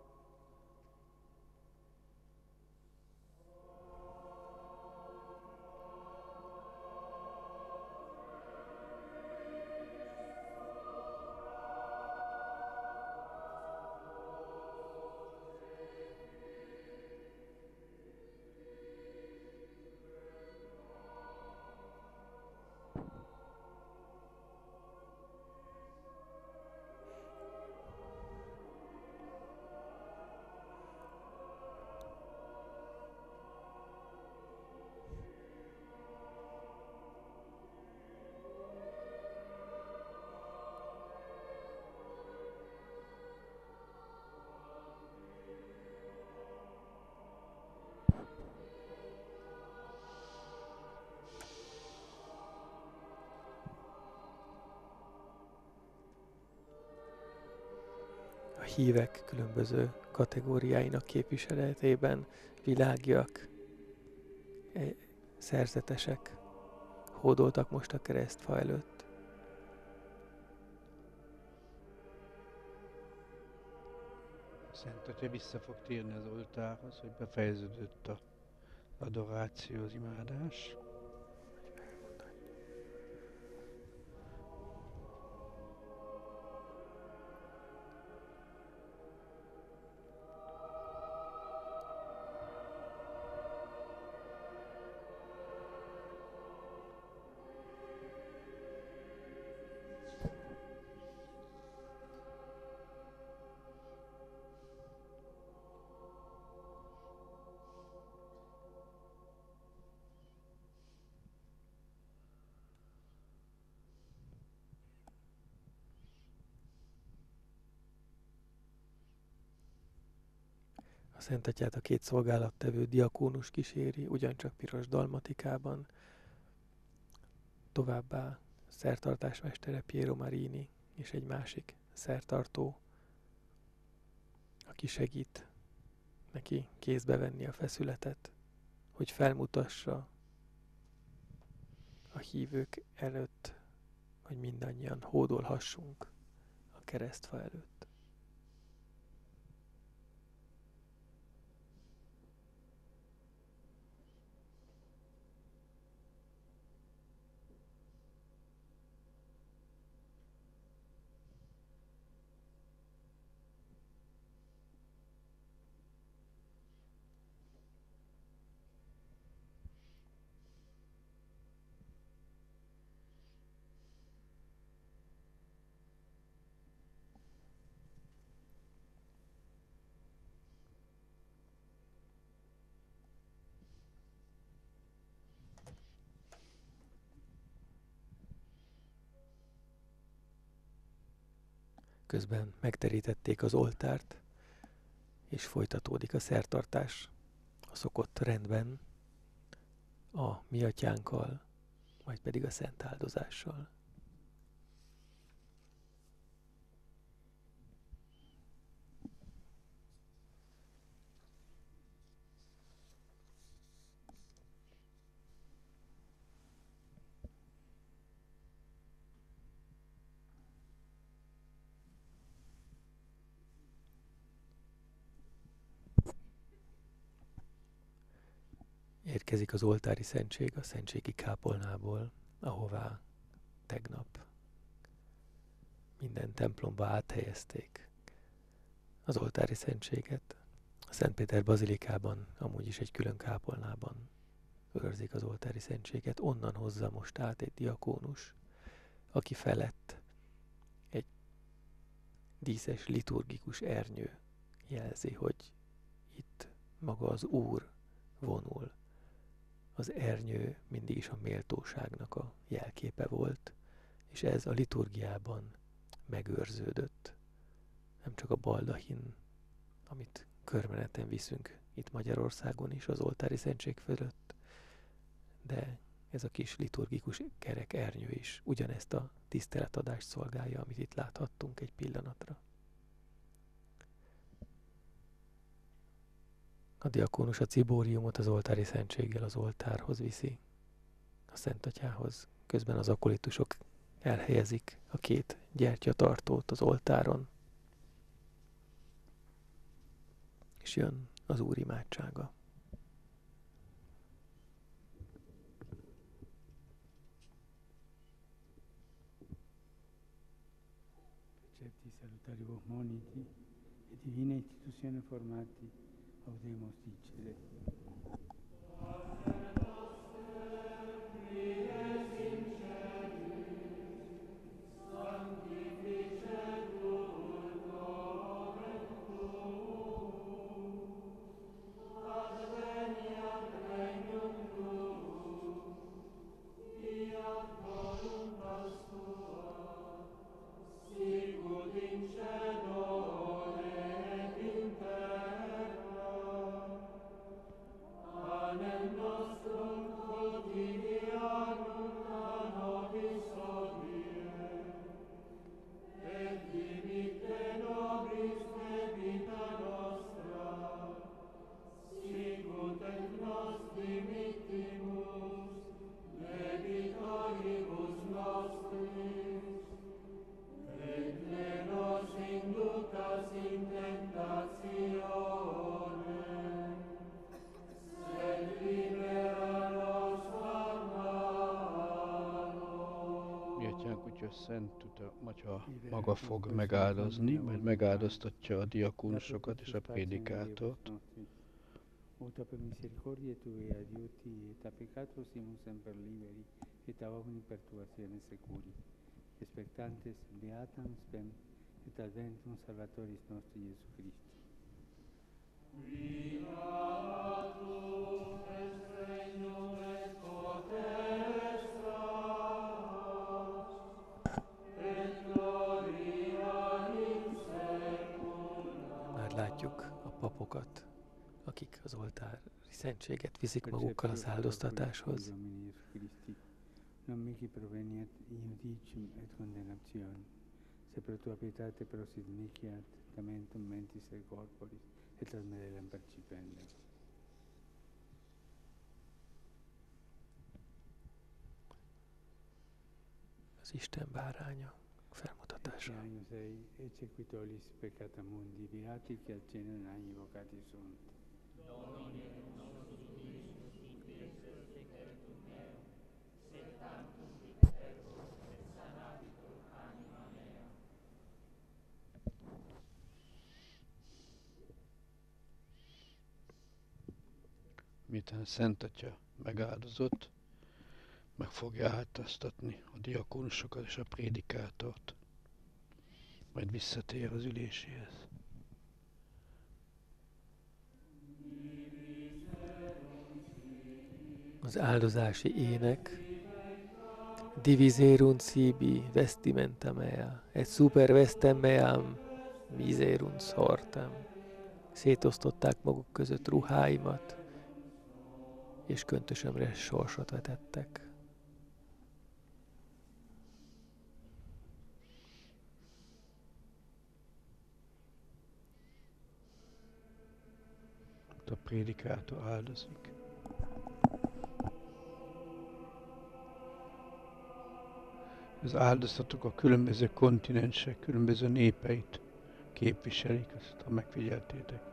A hívek különböző kategóriáinak képviseletében világiak, szerzetesek hódoltak most a keresztfa előtt. Szent Atya vissza fog térni az oltárhoz, hogy befejeződött a adoráció, az imádás. A Szent Atyát a két szolgálattevő diakónus kíséri, ugyancsak piros dalmatikában. Továbbá szertartásmestere Piero Marini és egy másik szertartó, aki segít neki kézbe venni a feszületet, hogy felmutassa a hívők előtt, hogy mindannyian hódolhassunk a keresztfa előtt. Közben megterítették az oltárt, és folytatódik a szertartás a szokott rendben, a mi atyánkkal, majd pedig a szent áldozással. Érkezik az oltári szentség a szentségi kápolnából, ahová tegnap minden templomba áthelyezték az oltári szentséget. A Szent Péter bazilikában, amúgy is egy külön kápolnában őrzik az oltári szentséget. Onnan hozza most át egy diakónus, aki felett egy díszes liturgikus ernyő jelzi, hogy itt maga az Úr vonul. Az ernyő mindig is a méltóságnak a jelképe volt, és ez a liturgiában megőrződött. Nem csak a baldahin, amit körmeneten viszünk itt Magyarországon is az oltári szentség fölött, de ez a kis liturgikus kerek ernyő is ugyanezt a tiszteletadást szolgálja, amit itt láthattunk egy pillanatra. A diakónus a cibóriumot az oltári szentséggel az oltárhoz viszi, a Szent Atyához. Közben az akolitusok elhelyezik a két gyertyatartót az oltáron, és jön az Úr imádsága. Precepti salutari vos moniti e divina istituzione formati audemus dicere. Szent Atya maga fog megáldozni, majd megáldoztatja a diakónusokat és a prédikátort. Uta per misericordia tua aiuti et a peccato simus semper liberi et a omni perturbazione securi. Expectantes beatam spem et adventum salvatoris nostri Iesu Christi. Beatus est regnum et potestas et gloria in saecula. Már látjuk a papokat, akik az oltári szentséget viszik magukkal az áldoztatáshoz. Non mihi proveniat iudicium et condemnatione, se per tua pietate prosit mihiat tamentum mentis et corporis, et ad medelem percipendem. Az Isten báránya felmutatása. Agnus Dei, ecce qui tollis peccata mundi, beati qui ad cena agni vocati sunt. Domine, nostrum Iisus, inquiescer secretum meum, sed tantum viterbo et sanabitur anima mea. Miután Szent Atya megáldozott, meg fogja átasztatni a diakónusokat és a prédikátort, majd visszatér az üléséhez. Az áldozási ének diviserunt sibi vestimenta mea, et super vestem meam miserunt sortem. Szétosztották maguk között ruháimat, és köntösömre sorsot vetettek. A prédikátor áldozik. Az áldozatok a különböző kontinensek, különböző népeit képviselik, azt ha megfigyeltétek.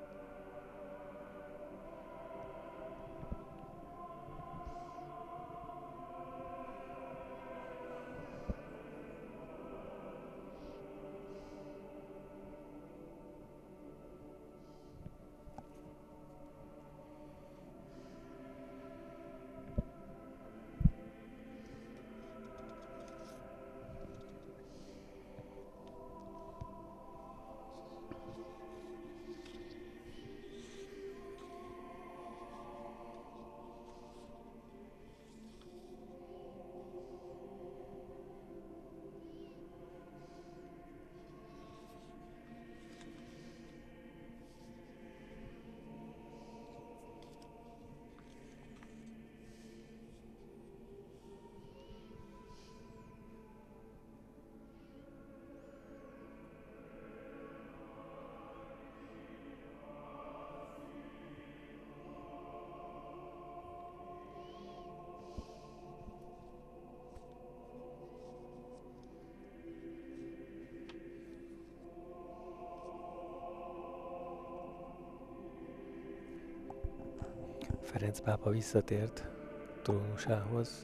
Ferenc pápa visszatért trónusához,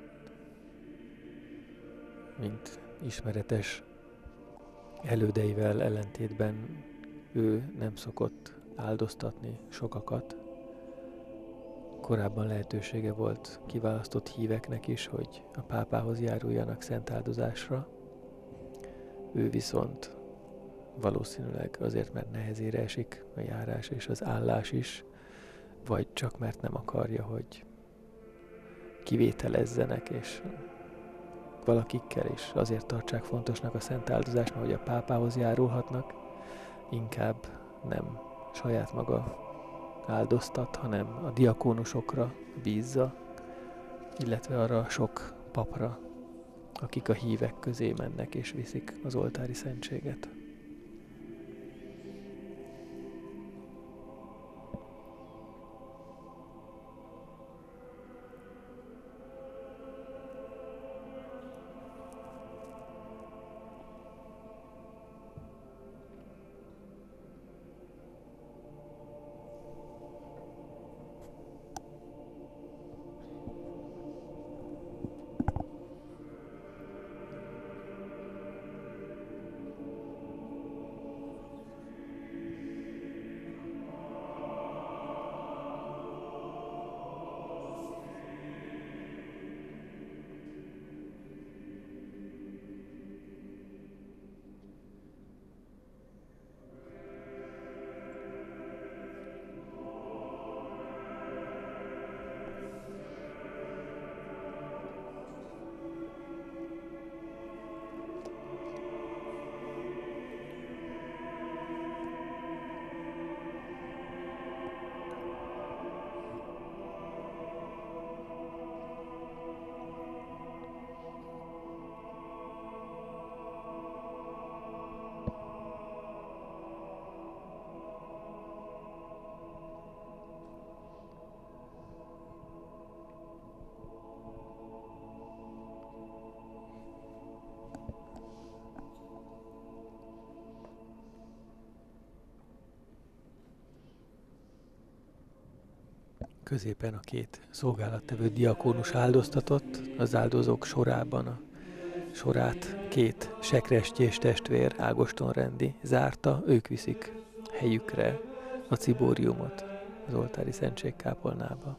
mint ismeretes elődeivel ellentétben ő nem szokott áldoztatni sokakat. Korábban lehetősége volt kiválasztott híveknek is, hogy a pápához járuljanak szent áldozásra. Ő viszont valószínűleg azért, mert nehezére esik a járás és az állás is, vagy csak mert nem akarja, hogy kivételezzenek, és valakikkel is azért tartsák fontosnak a szent áldozást, mert hogy a pápához járulhatnak, inkább nem saját maga áldoztat, hanem a diakónusokra bízza, illetve arra a sok papra, akik a hívek közé mennek és viszik az oltári szentséget. Középen a két szolgálattevő diakónus áldoztatott, az áldozók sorában a sorát két sekrestyés testvér Ágoston rendi zárta, ők viszik helyükre a cibóriumot az oltári szentségkápolnába.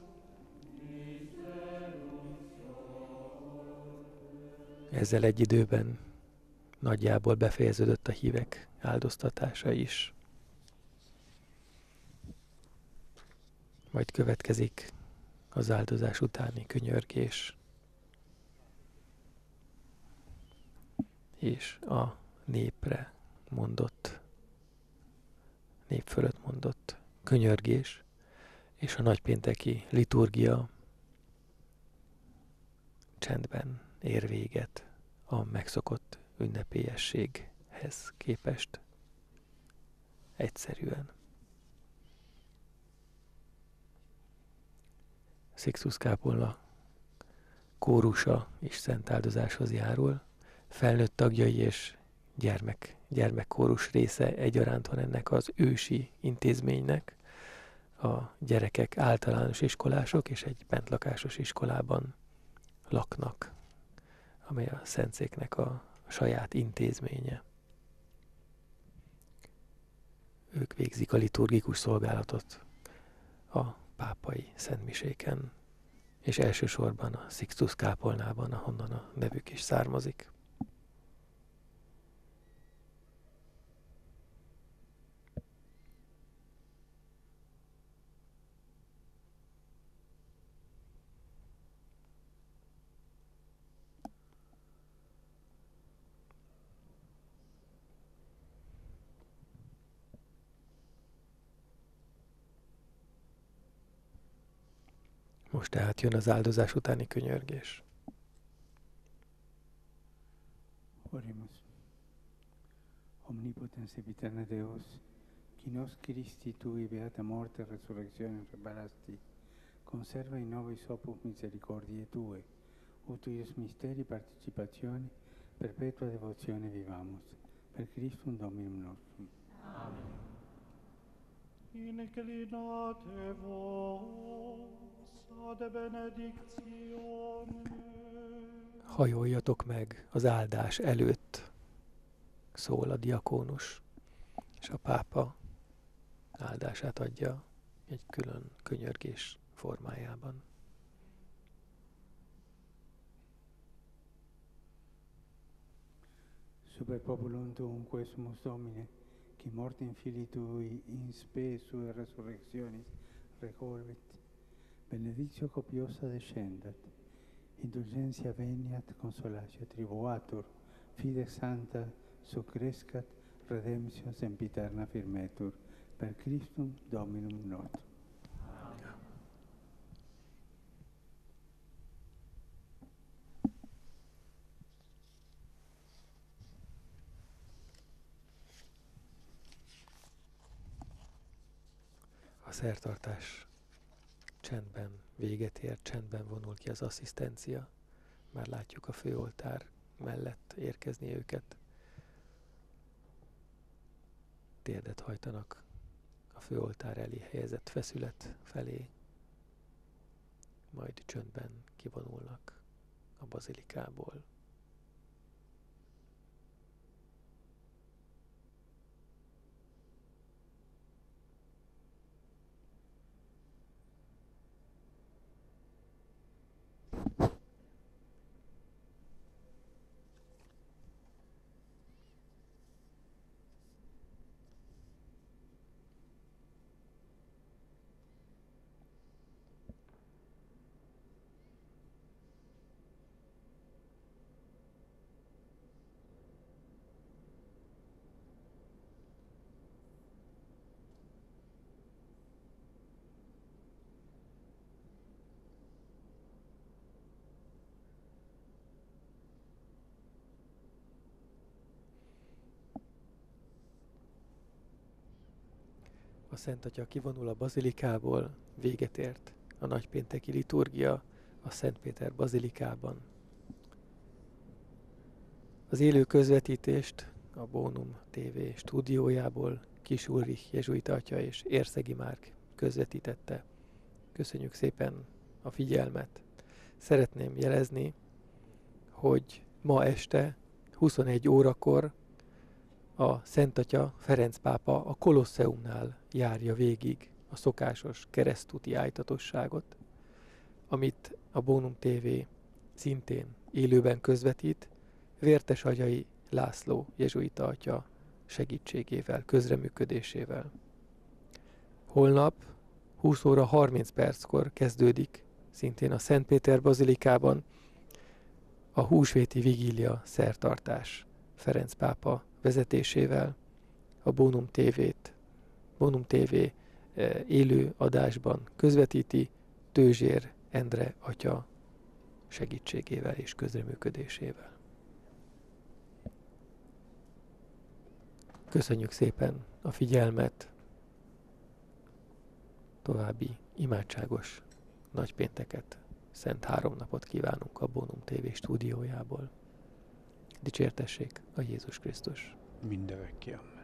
Ezzel egy időben nagyjából befejeződött a hívek áldoztatása is. Majd következik az áldozás utáni könyörgés. és a népre mondott, nép fölött mondott könyörgés, és a nagypénteki liturgia csendben ér véget a megszokott ünnepélyességhez képest. Egyszerűen. Sixtus kápolna kórusa is szentáldozáshoz járul. Felnőtt tagjai és gyermek, gyermekkórus része egyaránt van ennek az ősi intézménynek. A gyerekek általános iskolások és egy bentlakásos iskolában laknak, amely a szentszéknek a saját intézménye. Ők végzik a liturgikus szolgálatot a pápai szentmiséken, és elsősorban a Sixtus kápolnában, ahonnan a nevük is származik. Most tehát jön az áldozás utáni könyörgés. Oremus. Omnipotens epiterne Deus, qui nos Christi tui beata morte et resurrectione reparasti, conserva in nobis opus misericordiae tue, ut tuius mysteri participatione perpetua devotione vivamus. Per Christum Dominum nostrum. Amen. Inclinate vos ad benedictione. Hajoljatok meg az áldás előtt, szól a diakónus, és a pápa áldását adja egy külön könyörgés formájában. Super populum tuum quesumus Domine, qui mortem filii tui in spe sue resurrectionis recolvit, benedictio copiosa descendat, indulgentia veniat, consolatio tribuatur, fide santa succrescat, redemptio sempiterna firmetur, per Christum Dominum nostrum. A szertartás csendben véget ér, csendben vonul ki az asszisztencia. Már látjuk a főoltár mellett érkezni őket. Térdet hajtanak a főoltár elé helyezett feszület felé, majd csöndben kivonulnak a bazilikából. A Szent Atya kivonul a bazilikából, véget ért a nagypénteki liturgia a Szent Péter bazilikában. Az élő közvetítést a Bónum té vé stúdiójából Kis Ulrich jezsuita atya és Érszegi Márk közvetítette. Köszönjük szépen a figyelmet. Szeretném jelezni, hogy ma este huszonegy órakor a Szent Atya Ferenc pápa a Kolosseumnál járja végig a szokásos keresztúti ájtatosságot, amit a Bónum té vé szintén élőben közvetít, Vértesagyai László jezsuita atya segítségével, közreműködésével. Holnap húsz óra harminc perckor kezdődik szintén a Szent Péter bazilikában a húsvéti vigília szertartás. Ferenc pápa vezetésével a Bónum té vét, Bónum té vé élő adásban közvetíti Tőzsér Endre atya segítségével és közreműködésével. Köszönjük szépen a figyelmet, további imádságos nagypénteket, szent háromnapot kívánunk a Bónum té vé stúdiójából. Dicsértessék a Jézus Krisztus! Mindörökké.